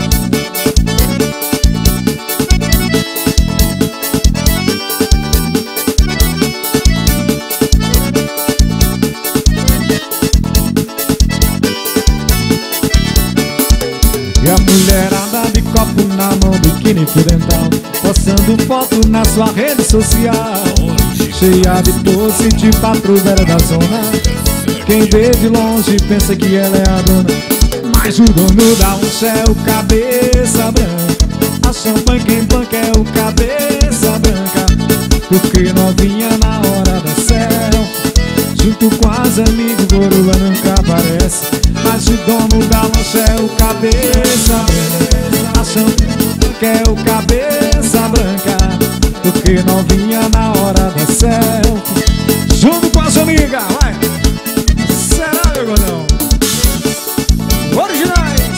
E a mulher anda de copo na mão, biquíni fio dental, postando foto na sua rede social. Cheia de pose de patrulha da zona. Quem vê de longe pensa que ela é a dona, mas o dono da lancha é o cabeça branca. A champanhe quem banca é o cabeça branca. Porque novinha na hora da selfie, junto com as amigas, coroa nunca aparece. Mas o dono da lancha é o cabeça branca. A champanhe banca é o cabeça branca. Porque novinha na hora da selfie, junto com as amigas, vai! Será, meu gordão? Originais.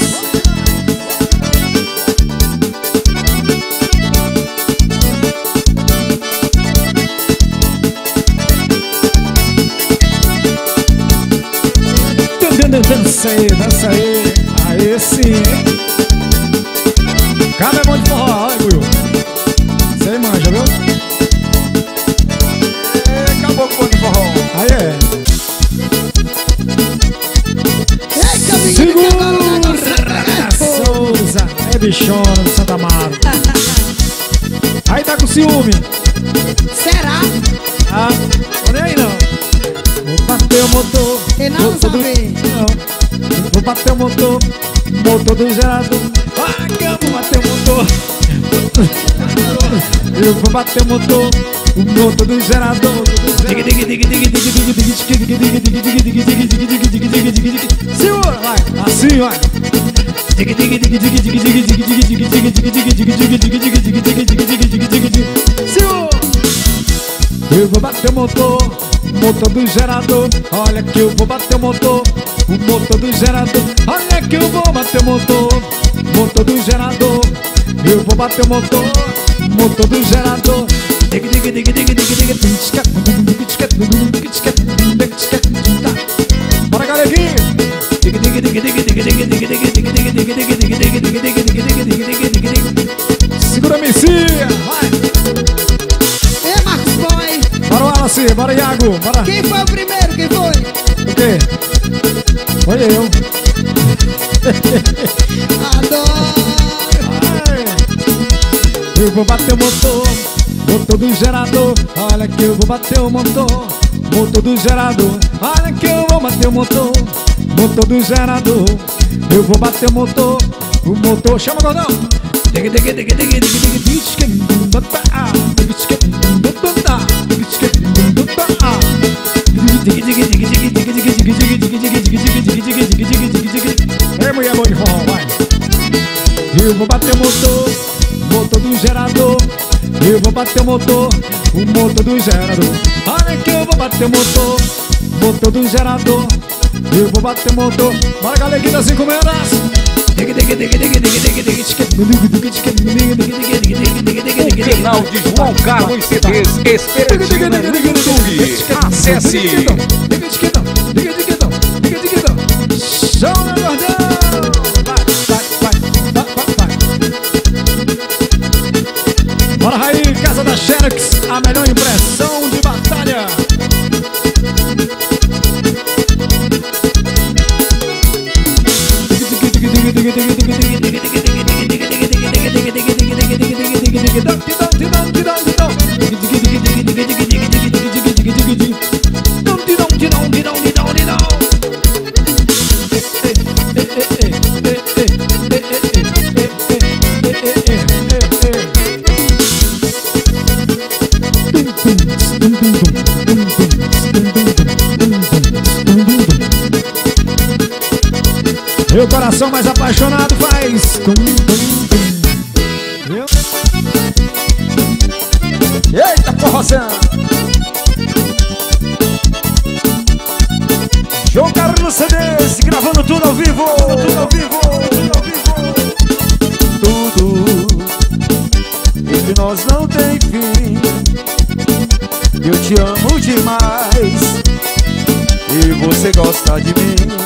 Dança aí, dança aí. Aí sim, hein? Cada é bom de forró, olha, Will. Você aí manja, viu? É, acabou com o de forró. Aí é. Eita, menina, Segura, que agora o negócio é fogo. Souza. É bichona do Santa Amaro. Aí tá com ciúme. Será? Ah, tô nem aí não. Vou bater o motor. E não motor do... sabe. Não. Vou bater o motor. Motor do gerador. Ah, que eu vou bater o motor. Eu vou bater o motor. O motor do gerador. Segura, vai. Assim, vai. Segura. Eu vou bater o motor, motor do gerador. Olha que eu vou bater o motor, o motor do gerador. Olha que eu vou bater o motor, motor do gerador. Eu vou bater o motor, motor do gerador. Bora, galeguinha. Segura a Messia, vai. E Marcos Boy, Bora, Wallace, bora, Iago, bora. quem foi o primeiro? Quem foi? O quê? Foi eu. Adoro. Eu vou bater o motor, motor do gerador. Olha que eu vou bater o motor, motor do gerador. Olha que eu vou bater o motor, motor do gerador. Eu vou bater o motor, o motor. Chama, gordão. Ei, mulher boa de forró, vai. Eu vou bater o motor, motor do gerador. Eu vou bater o motor, o motor do gerador. Olha que eu vou bater o motor, motor do gerador. Eu vou bater o motor. Bora, galeguinha das encomendas. O canal de João Carlos C Ds Esperantina no YouTube. Acesse. Chama, gordão. Vai, vai, vai, vai, vai, vai. Bora, Raí, Casa da Xerox, a melhor impressão de batalha. Meu coração mais apaixonado faz tum, tum, tum. Eita, forrozão! João Carlos C Ds, gravando tudo ao vivo! Tudo ao vivo! Tudo ao vivo! Tudo entre nós não tem fim. Eu te amo demais e você gosta de mim.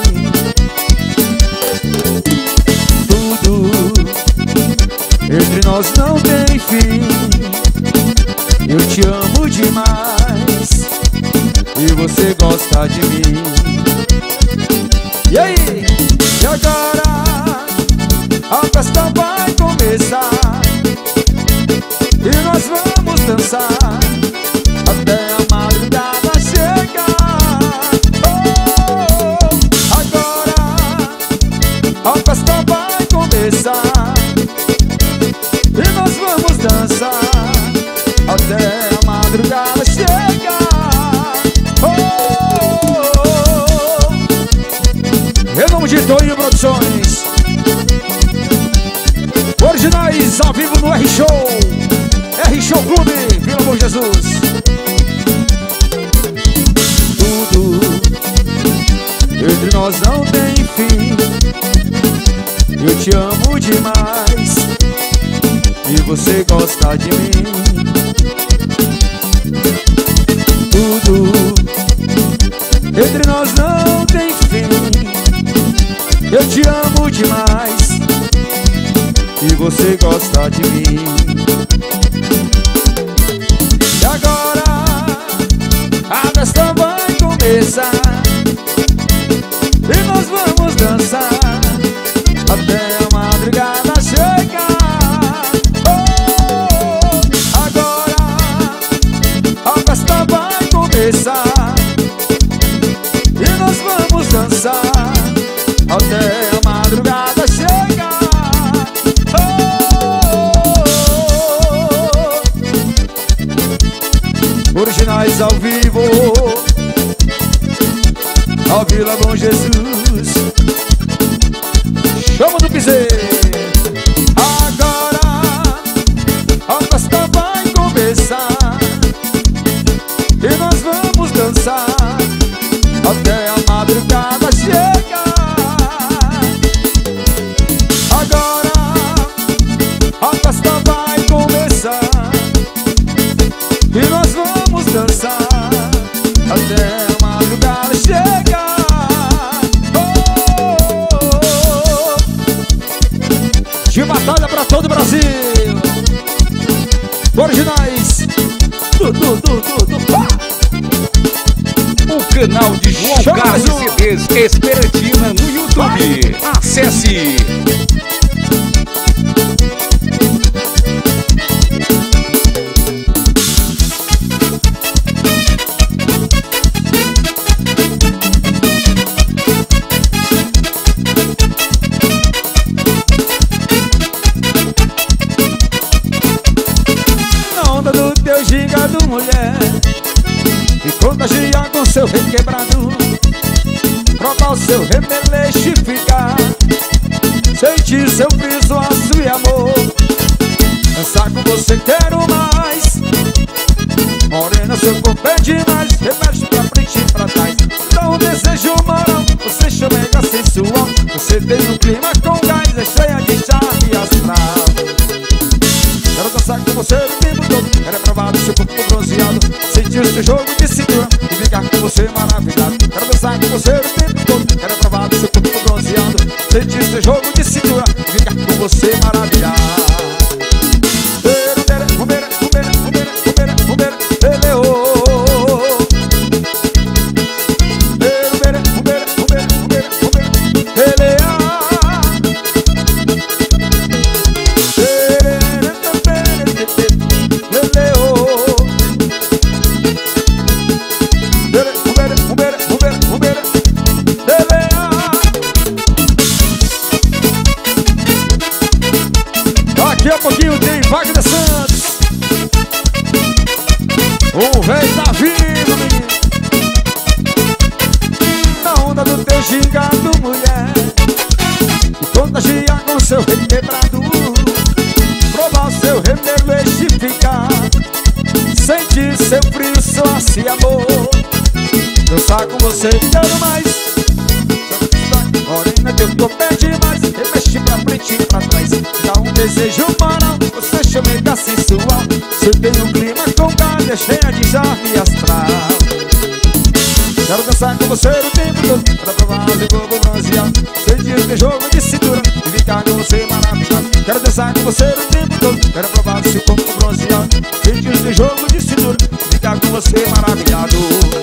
Tudo entre nós não tem fim. Eu te amo demais e você gosta de mim. E aí? E agora a festa vai começar e nós vamos dançar até a madrugada chegar. Oh, agora a festa vai começar e nós vamos dançar até a madrugada chegar. Oh, em nome de Toninho Produções, originais ao vivo no R-Show, R-Show Clube, Vila Bom Jesus. Tudo entre nós não tem fim. Eu te amo demais e você gosta de mim. Tudo entre nós não tem fim. Eu te amo demais e você gosta de mim. E agora a festa vai começar e nós vamos dançar até a madrugada chegar. Oh, agora a festa vai começar e nós vamos dançar até a madrugada chegar. Oh, originais ao vivo, ao Vila Bom Jesus. Chama do piseiro. Agora a festa vai começar e nós vamos dançar até a madrugada chegar. Agora a festa vai começar e nós vamos dançar até a madrugada chegar. De batalha pra todo o Brasil, originais do, do, do, do, do. Ah! O canal de João Chama Carlos mais um. C Ds Esperantina no YouTube. Acesse. Gigado mulher, e contagiar com seu requebrado, provar o seu remeleixo e ficar, sentir seu friso, aço e amor. Dançar com você quero mais, morena seu corpo é demais, reverte pra frente e pra trás, dá um desejo moral, você chamega sensual, você tem um clima com gás, é cheia de charme astral. Quero dançar com você o tempo todo, quero provar do seu corpo bronzeado, sentir o seu jogo de cintura e ficar com você maravilhado. Quero dançar com você o tempo todo, quero provar do seu corpo bronzeado, sentir o seu jogo de cintura e ficar com você maravilhado. pouquinho tem Wagner Santos. O velho tá vivo, menino. Na onda do teu gingado, mulher, contagia com seu rei quebrado. Provar o seu remédio estificar, sentir seu frio, sócio e amor. Dançar com você, quero mais. Morena que eu tô pé demais, remexe pra frente e pra trás. Dá um desejo banal, você chama sensual. Você tem um clima com galha cheia de charme astral. Quero dançar com você o tempo todo, pra provar seu corpo bronzeado. Sentir esse jogo de cintura e ficar com você maravilhado. Quero dançar com você o tempo todo, quero provar seu corpo bronzeado. Sentir esse jogo de cintura e ficar com você maravilhado.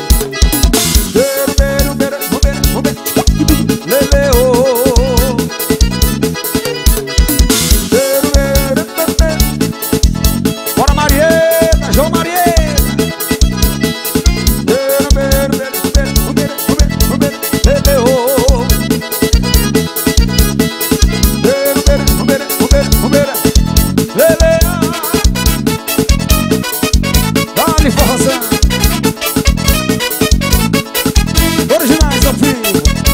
Bora Marieta, João Marieta. Dá-lhe forrozão. Originais ao vivo.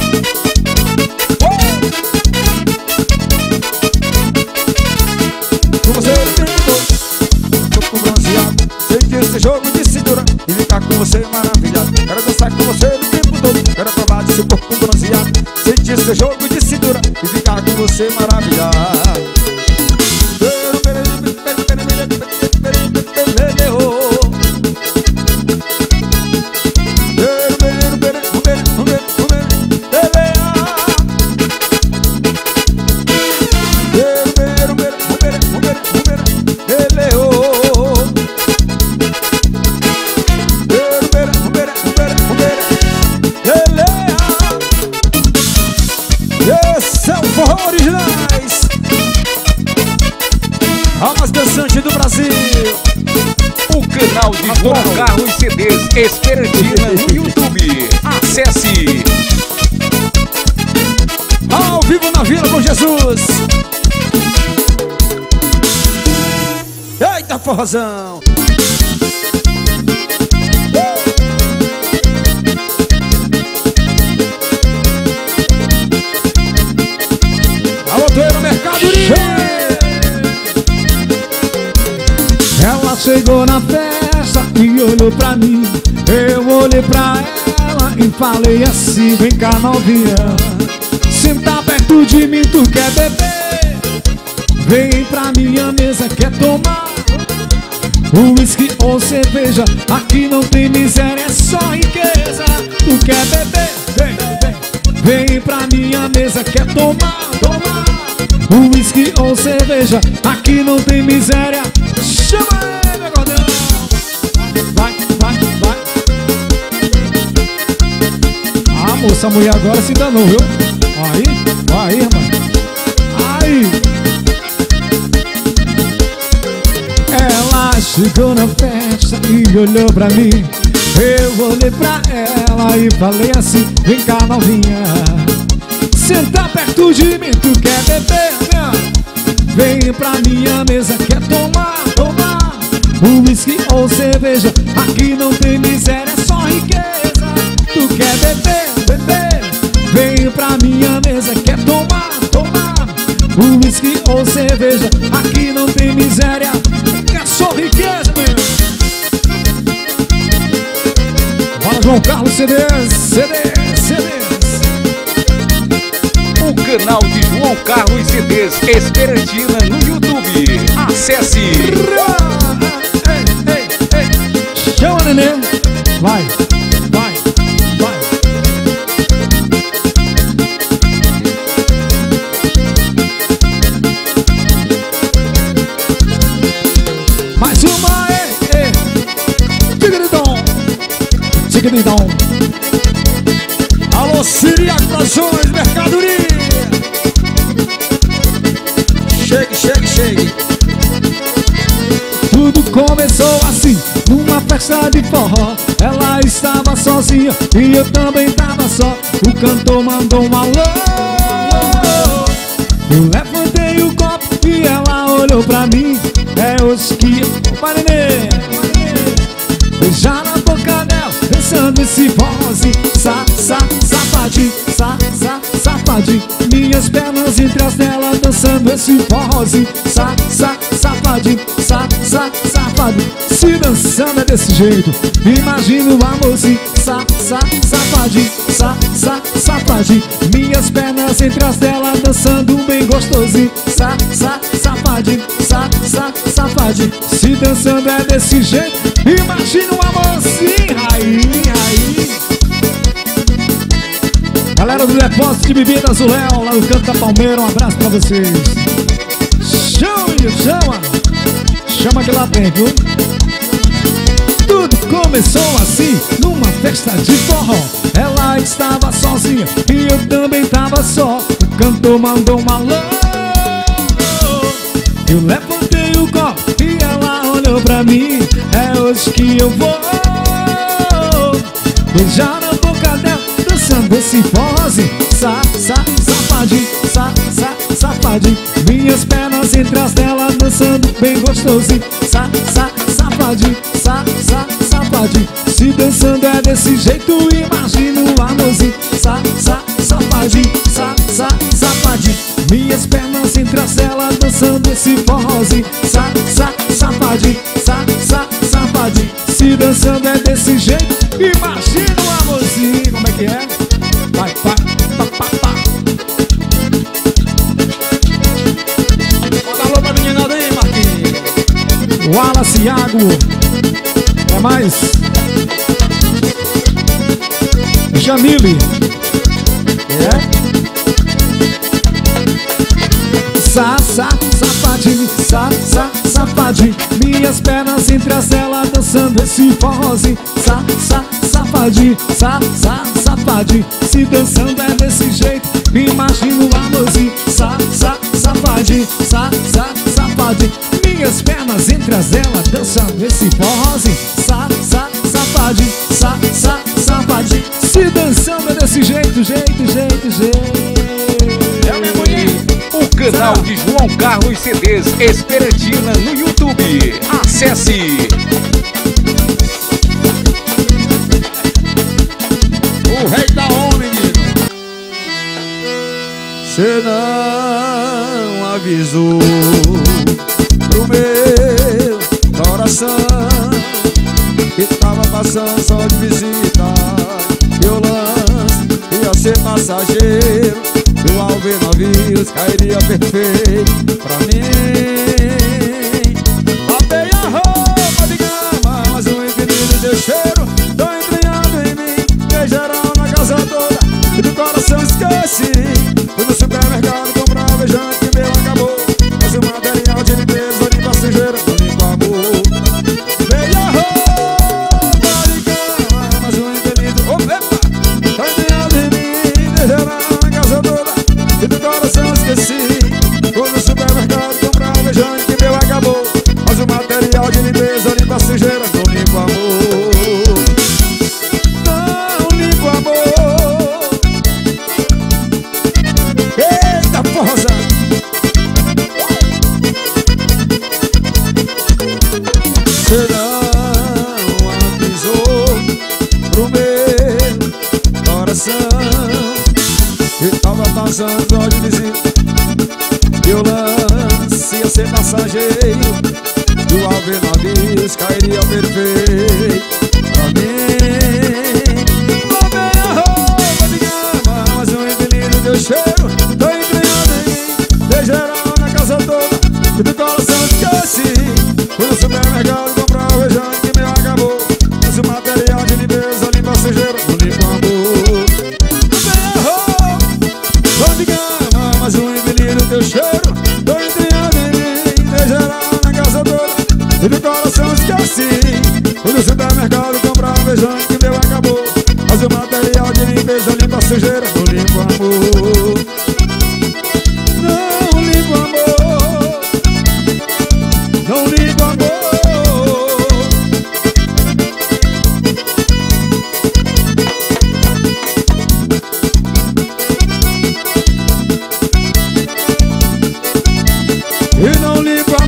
Com você o tempo todo, tô com bronzeado. Sentir esse jogo de cintura e ficar com você maravilhado. Quero dançar com você o tempo todo, quero provar de seu corpo bronzeado. Sentir esse jogo de cintura e ficar com você maravilhado. Esse é o forró originais, a mais dançante do Brasil. O canal de João Carlos C Ds Esperantina no YouTube. Acesse. Ao vivo na Vila com Jesus. Eita forrozão. Alô, tô aí no Mercadoria. Ela chegou na festa e olhou pra mim. Eu olhei pra ela e falei assim: vem cá novinha, senta perto de mim, tu quer beber? Vem pra minha mesa, quer tomar uísque ou cerveja? Aqui não tem miséria, é só riqueza. Tu quer beber? Vem, vem. Vem pra minha mesa, quer tomar, tomar uísque ou cerveja? Aqui não tem miséria. Chama aí, meu gordão. Vai, vai, vai. Ah, moça, a mulher agora se danou, viu? Aí, aí, irmão. Aí. Ela chegou na festa e olhou pra mim. Eu olhei pra ela e falei assim: vem cá novinha, senta perto de mim, tu quer beber, né? Vem pra minha mesa, quer tomar, tomar uísque ou cerveja? Aqui não tem miséria, é só riqueza. Tu quer beber, beber? Vem pra minha mesa, quer tomar, tomar uísque ou cerveja? Aqui não tem miséria, é só riqueza, meu. Fala João Carlos C Ds, C Ds, C Ds. O canal de João Carlos C Ds Esperantina no YouTube. Acesse. Ei, ei, ei. Chama, nenê. Vai, vai, vai. Mais uma, ei, ei. Tigridom, tigridom. Alô, Siriaco Produções, Mercadoria. Chegue, chegue, chegue. Tudo começou assim, numa festa de forró. Ela estava sozinha e eu também tava só. O cantor mandou um alô. Eu levantei o copo e ela olhou pra mim, é hoje que eu... Vai, nenê! Beijar na boca dela, dançando esse forrozinho. Sa, sa, safadinho, sa, sa, safadinho. Minhas pernas entre as dela, dançando esse forrozinho. Sa, sa, safadinho, sa, sa, safadinho. Se dançando é desse jeito, imagina o amorzinho. Sa, sa, safadinho, sa, sa, safadinho. Minhas pernas entre as dela, dançando bem gostosinho. Sa, sa, safadinho, sa, sa, safadinho. Se dançando é desse jeito, imagina o amorzinho. Aí, aí. Galera do depósito de bebidas do Léo, lá no canto da Palmeira, um abraço pra vocês. Chama, chama, chama que lá tem, viu? Tudo começou assim, numa festa de forró. Ela estava sozinha e eu também tava só. O cantor mandou um alô. Eu levantei o copo e ela olhou pra mim. É hoje que eu vou beijar na boca dela, dançando esse forrozinho. Sa, sa, safadinho, sa, sa, safadinho. Minhas pernas entre as dela, dançando bem gostosinho. Sa, sa, safadinho, sa, sa, safadinho. Se dançando é desse jeito, imagina o amorzinho. Sa, sa, safadinho, sa, sa, safadinho. Minhas pernas entre as dela, dançando esse forrozinho. Sa, sa, safadinho, sa, sa, safadinho. Se dançando é desse jeito, imagina o amorzinho. Como é que é? Vai, vai, pá, pá, pá. Manda alô pra meninada aí, Marquinhos. Wallace Iago. É mais? Jamile. É? Sa, sa, safadinho, sa, sa, safadinho. Minhas pernas entre as dela, dançando esse forrozinho. Sa, sa, safadinho, sa, sa, safadinho. Se dançando é desse jeito, imagina o amorzinho. Sa, sa, safadinho, sa, sa, safadinho. Minhas pernas entre as dela, dançando esse forrozinho. Sa, sa, safadinho, sa, sa, safadinho. Se dançando é desse jeito, jeito, jeito, jeito. É minha mulher. O canal de João Carlos C Ds Esperantina no YouTube. Acesse. O rei da homem, menino. Cê não avisou pro meu coração que tava passando só de visita. E o lance ia ser passageiro. Do ao ver navios cairia perfeito pra mim. Lavei a roupa de cama, mas o infinito deu cheiro. Tô entranhando em mim, que geral na casa toda. E do coração esqueci. Fui no supermercado comprar um beijante que meu acabou. Mas o material de limpeza limpa a sujeira, não limpa amor. Lavei a roupa de cama, mas o infinito, oh, epa, tô entranhando em mim, que geral na casa toda. E do coração esqueci. Fui no supermercado comprar um beijante que meu acabou. Mas o material de limpeza limpa a sujeira, não limpa amor. Não limpa amor. Eita porra! Você não avisou pro meu coração que tava passando só de visita. E o lance ia ser passageiro. Do ao ver navios cairia perfeito pra mim. Lavei a roupa de cama, mas o infinito deu cheiro. Tô entranhando em mim, dei geral na casa toda. E do coração esqueci. Fui no supermercado comprar o beijante que meu acabou. Mas o material de limpeza limpa a sujeira, não limpa amor. Mas o infinito teu cheiro. Tô entranhando em mim, dei geral na casa toda. E do coração esqueci. Fui no supermercado comprar um beijante que meu acabou. Mas o material de limpeza limpa a sujeira, não limpa amor. Não limpa amor. Não limpa amor. E não limpa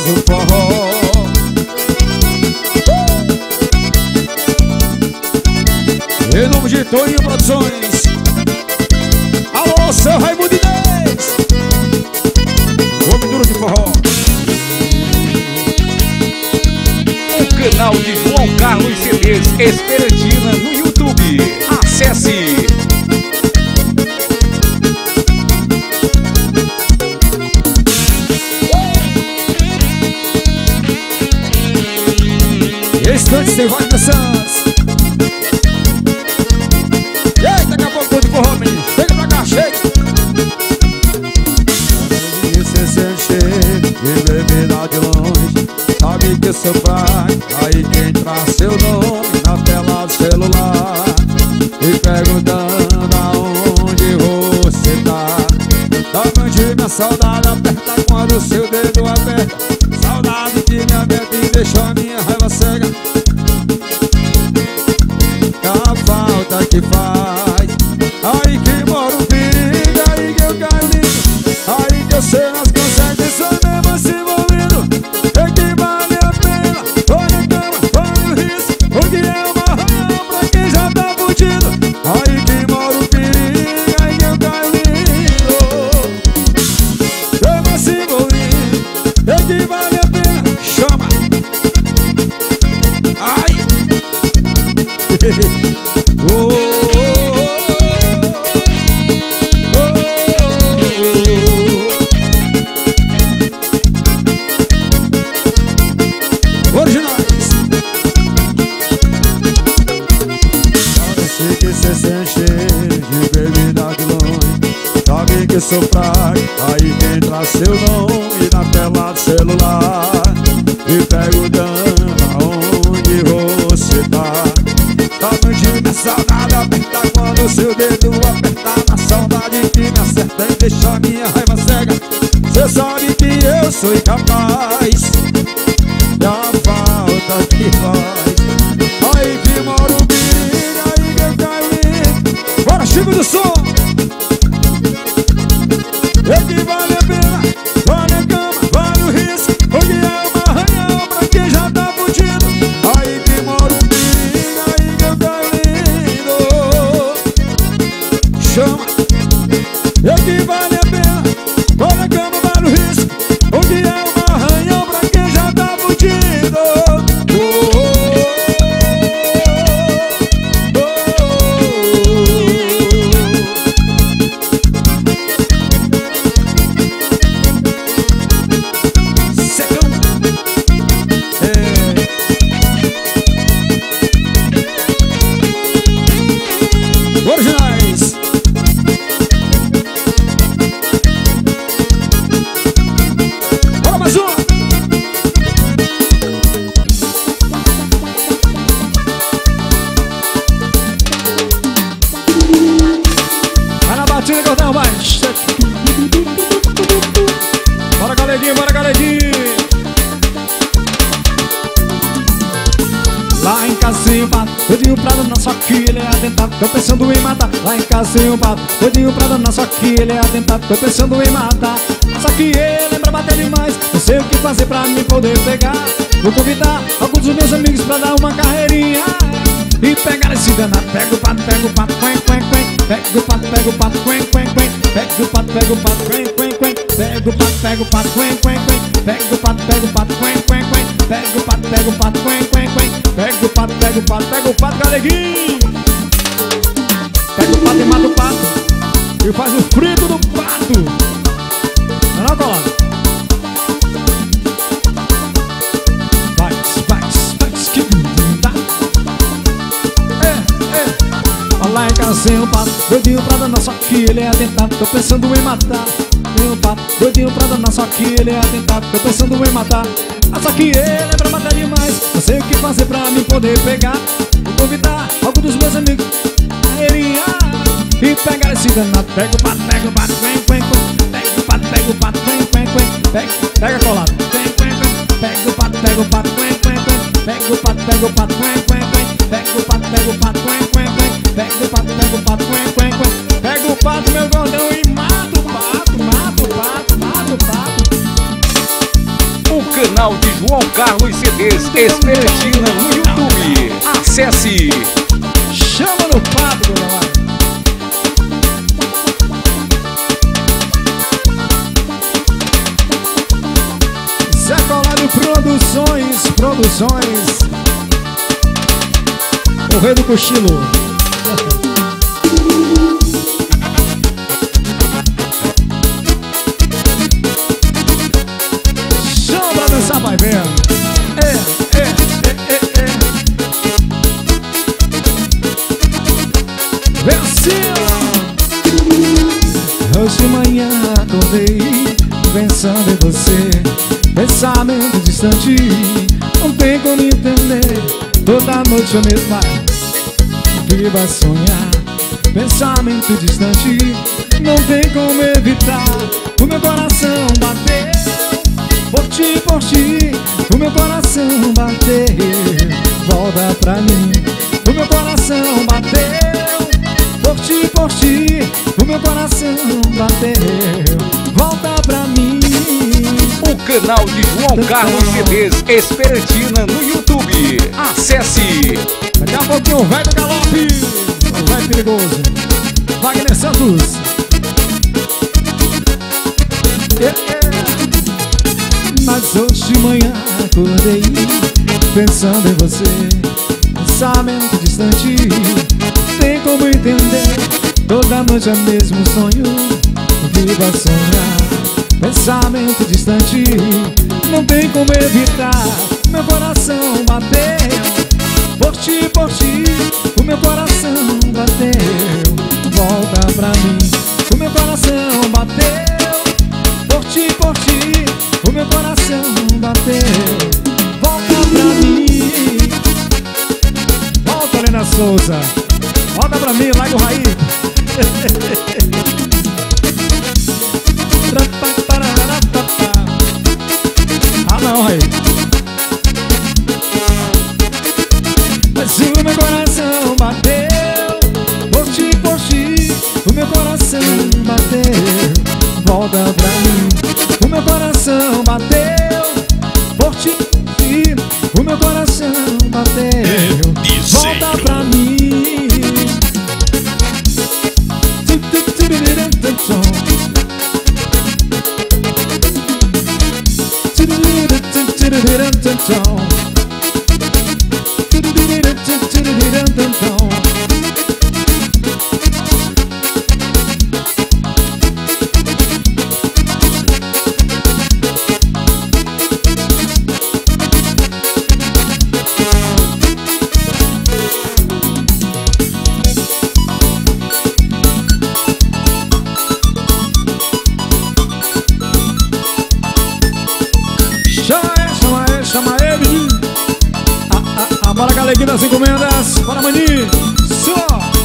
mais um forró. Em nome de Toninho Produções. Alô, seu Raimundo Inês, homem duro de forró. O canal de João Carlos C Ds Esperantina no YouTube. Acesse. Estante sem Wagner Santos. Eita, acabou tudo de forró, menino. Chega pra cá, chega. E cê sente cheio de bebida de longe. Sabe que seu pai, aí quem traz seu nome na tela do celular, e perguntando aonde você tá. Da noite minha saudade aperta quando o seu dedo aperta. Saudade que me aperta e deixou a minha raiva cega. A falta que faz, aí que mora o perigo, aí que eu caio lindo, aí que eu sei nas consequências mesmo se envolvido. É que vale a pena, olha a cama, olha o risco, o que é uma arranhão pra quem já tá fudido. Aí que mora o perigo, aí que eu caio lindo, mesmo se envolvido. É que vale a pena, chama. Ai. Oh, oh, oh, oh. Originais. Parece que cê sente de bebida de longe. Sabe que sou fraco, aí quem traz seu nome na tela do celular, e perguntando aonde você tá. Da noite minha saudade aperta quando o seu dedo apertar. Na saudade que me acerta e deixa a minha raiva cega. Cê sabe que eu sou incapaz, e a falta que faz, aí que mora o perigo, aí que eu caio lindo. Bora, Chico do som. É que vale a pena, vale a cama, vale o risco, o que é uma arranhão pra quem já tá fudido. Aí que mora o perigo, aí que eu caio lindo. Chama. É que vale a pena, vale a cama, vale o risco, o que é uma arranhão pra quem já tá fudido. Oh, oh, oh, Originais. Bora mais uma. Vai na batida, Gordão, vai. Bora, galeguinha, bora, galeguinha. Lá em casa tem um pato, doidinho pra danar, só que ele é atentado, tô pensando em matar. Lá em casa tem um pato, doidinho pra danar, só que ele é atentado, tô pensando em matar. Só que ele lembra bater demais, não sei o que fazer pra me poder pegar. Vou convidar alguns dos meus amigos pra dar uma carreirinha e pegar esse danado. Pega o pato, pega o pato, quen, quen, quen. Pega o pato, pega o pato, quen, quen, quen. Pega o pato, pega o pato, quen, quen, quen. Pega o pato, pega o pato, quen, quen, quen. Pega o pato, pega o pato, quen, quen, quen. Pega o pato, pega o pato, quen, quen, quen. Pega o pato, pega o pato, pega o pato, galeguinho. Pega o pato e mata o pato e faz o frito do pato. Não é não, colado? Vai, vai, vai, que dá. É, é. Olha lá em casa tem um pato, doidinho pra danar, só que ele é atentado, tô pensando em matar. Tem um pato, doidinho pra danar, só que ele é atentado, tô pensando em matar. Ah, só que ele é pra matar demais, não sei o que fazer pra me poder pegar. Vou convidar alguns dos meus amigos carreirinha e pegar esse danado. Pega o pato, pega o pato, quen, quen, quen. Pega o pato, pega o pato, quen, quen, quen. Pega, pega colado, quen, quen, quen. Pega o pato, pega o pato, quen, quen, quen. Pega o pato, pega o pato, quen, quen, quen. Pega o pato, pega o pato, quen, quen, quen. Pega o pato, pega o pato, quen, quen, quen. Pega o pato, meu gordão, e mata o pato, mata o pato, mata o pato. O canal canal de João Carlos C Ds Esperantina no YouTube. Acesse. Chama no papo, dona Mari. Zé Colado Produções, Produções. O rei do cochilo. Chama pra dançar, vai vendo. É, é, é, é, é. Vem assim. Hoje de manhã acordei pensando em você. Pensamento distante, não tem como entender. Toda noite eu mesma vivo a sonhar. Pensamento distante, não tem como evitar. O meu coração bateu por ti, por ti. O meu coração bateu, volta pra mim. O meu coração bateu por ti, por ti. O meu coração bateu, volta pra mim. O canal de João Carlos C Ds Esperantina no YouTube. Acesse. Daqui a pouquinho vai do galope, vai perigoso. Wagner Santos. É, é. Mas hoje de manhã acordei pensando em você. Pensamento distante, tem como entender. Toda noite é mesmo sonho, viva a sonhar. Pensamento distante, não tem como evitar. Meu coração bateu por ti, por ti. O meu coração bateu, volta pra mim. O meu coração bateu por ti, por ti. O meu coração bateu, volta pra mim. Volta, Helena Souza. Volta pra mim, Lago Raí. Ah não, Raí. Mas o meu coração bateu por ti, por ti. O meu coração bateu, volta pra mim. O meu coração bateu por ti, por ti. O meu coração bateu, volta pra mim. Bora, galeguinha das encomendas. Bora, maninho. Só.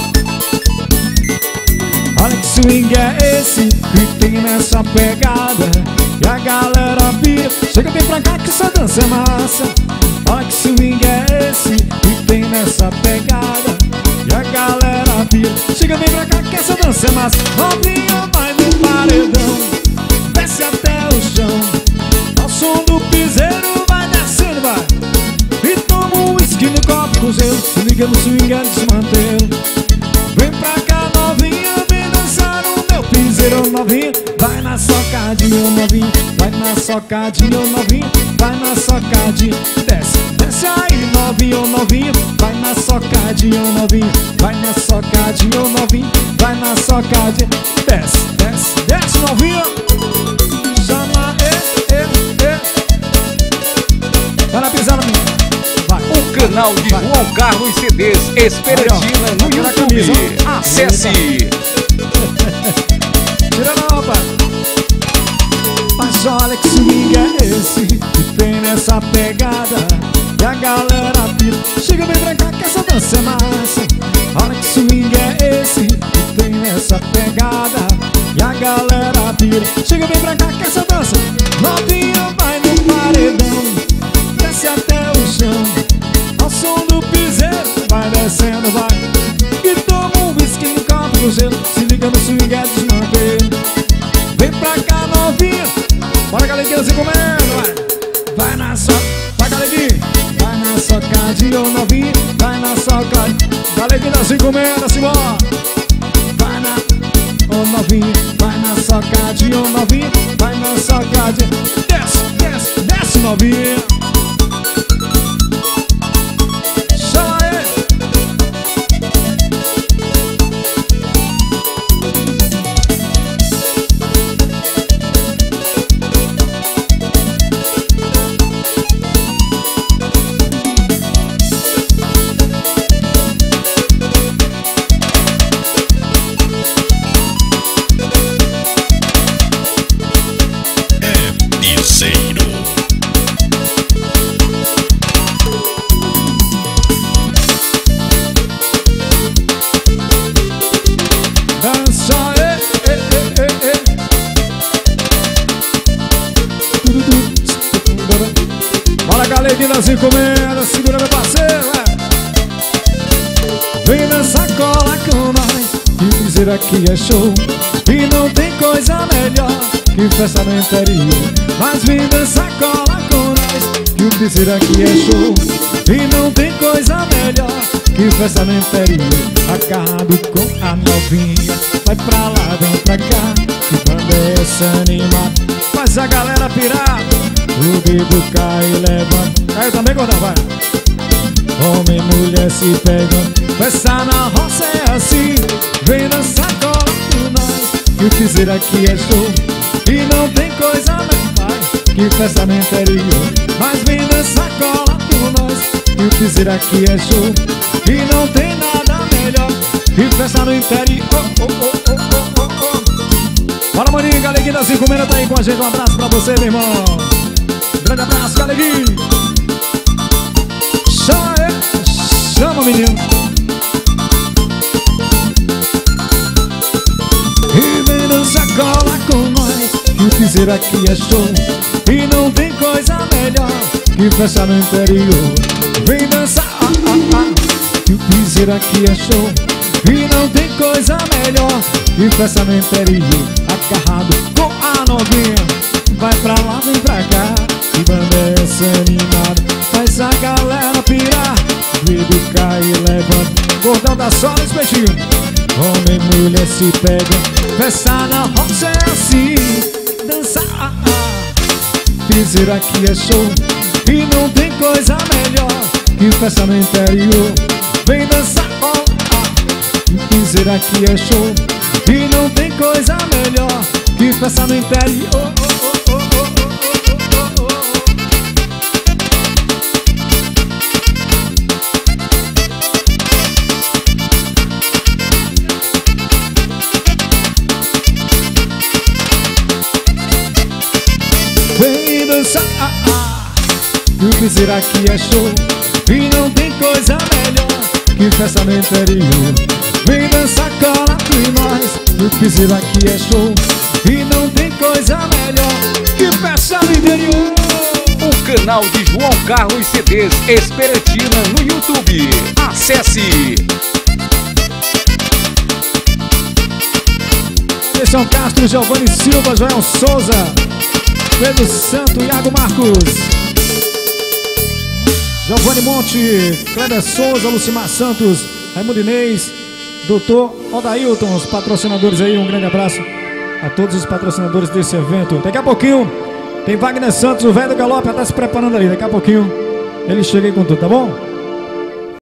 Olha que swing é esse que tem nessa pegada. E a galera pira. Chega bem pra cá que essa dança é massa. Olha que swing é esse que tem nessa pegada. E a galera pira. Chega bem pra cá que essa dança é massa. Novinha vai no paredão, desce até o chão. Ao som do piseiro vai descendo, vai. E toma um whisky no copo com gelo. Se liga no swing é desmantelo. Vem pra cá novinha, vem dançar no meu piseiro novinha. Vai na socadinha novinha, vai na socadinha novinha, vai na socadinha. Desce, desce aí novinha, novinha. Vai na socadinha novinha, vai na socadinha novinha, vai na socadinha. Desce, desce, desce novinha. Chama, e, e, e. Vai na pisada minha. O canal de vai. João Carlos C Ds Esperantina no YouTube. Acesse. Tira a roupa. Mas olha que swing é esse que tem nessa pegada. E a galera pira. Chega bem pra cá que essa dança é massa. Olha que swing é esse que tem nessa pegada. E a galera pira. Chega bem pra cá que essa dança. Novinha vai no paredão, desce até o chão. Ao som do piseiro vai descendo, vai. E toma um whisky no copo com gelo. Se liga no swing é desmantelo. Vem pra cá novinha. Bora, galerinha, se comendo, vai. Vai na socadinha, ô novinha, vai na socadinha. Galeguinha das encomendas, Simão. Vai na, ô novinha, vai na socadinha, ô novinha, vai na socadinha. Desce, desce, desce, novinha. Chama aí. Das encomendas, segura meu parceiro, é. Vem dançar cola com nós, e dizer aqui é show. E não tem coisa melhor que festa no interior. Mas vem dançar cola com nós, e dizer aqui é show. E não tem coisa melhor que festa no interior. Agarrado com a novinha, vai pra lá, vem pra cá. Que banda é essa animada, faz a galera pirar. O bico cai e levanta. Caiu também, gordão, vai. Homem e mulher se pegam, festa na roça é assim. Vem dançar cola com nós, que o piseiro aqui é show. E não tem coisa melhor que festa no interior. Mas vem dançar cola com nós, que o piseiro aqui é show. E não tem nada melhor que festa no interior. Oh, oh, oh, oh, oh, oh, oh. Bora, maninho, Galeguinho das encomendas tá aí com a gente. Um abraço pra você, meu irmão. Grande abraço, Galeguinho. Chama, chama, menino. E vem dançar cola com nós, que o piseiro aqui é show. E não tem coisa melhor que festa no interior. Vem dançar, ah, ah, ah, que o piseiro aqui é show. E não tem coisa melhor que festa no interior. Agarrado com a novinha, vai pra lá, vem pra cá. Que banda é essa animada, faz a galera pirar. Bebe, cai e levanta, cordão da sola, espetinho. Homem e mulher se pegam, festa na roça é assim. Dança, ah, ah, piseiro aqui é show. E não tem coisa melhor que festa no interior. Vem dançar, oh, ah, piseiro aqui é show. E não tem coisa melhor que festa no interior. Oh, oh, oh, oh, oh. Vem dançar, ah, ah, que o piseiro aqui é show. E não tem coisa melhor que festa no interior. Vem dançar cola com nós, que o piseiro aqui é show. E não tem coisa melhor que festa no interior. O canal de João Carlos C Ds Esperantina no YouTube. Acesse. São Castro, Giovanni Silva, Joel Souza, Pedro Santo, Iago Marcos, Giovanni Monte, Kleber Souza, Lucimar Santos, Raimundo Inês, doutor Odailton, os patrocinadores aí, um grande abraço a todos os patrocinadores desse evento. Daqui a pouquinho tem Wagner Santos, o velho do Galope, já tá se preparando ali, daqui a pouquinho ele chega aí com tudo, tá bom?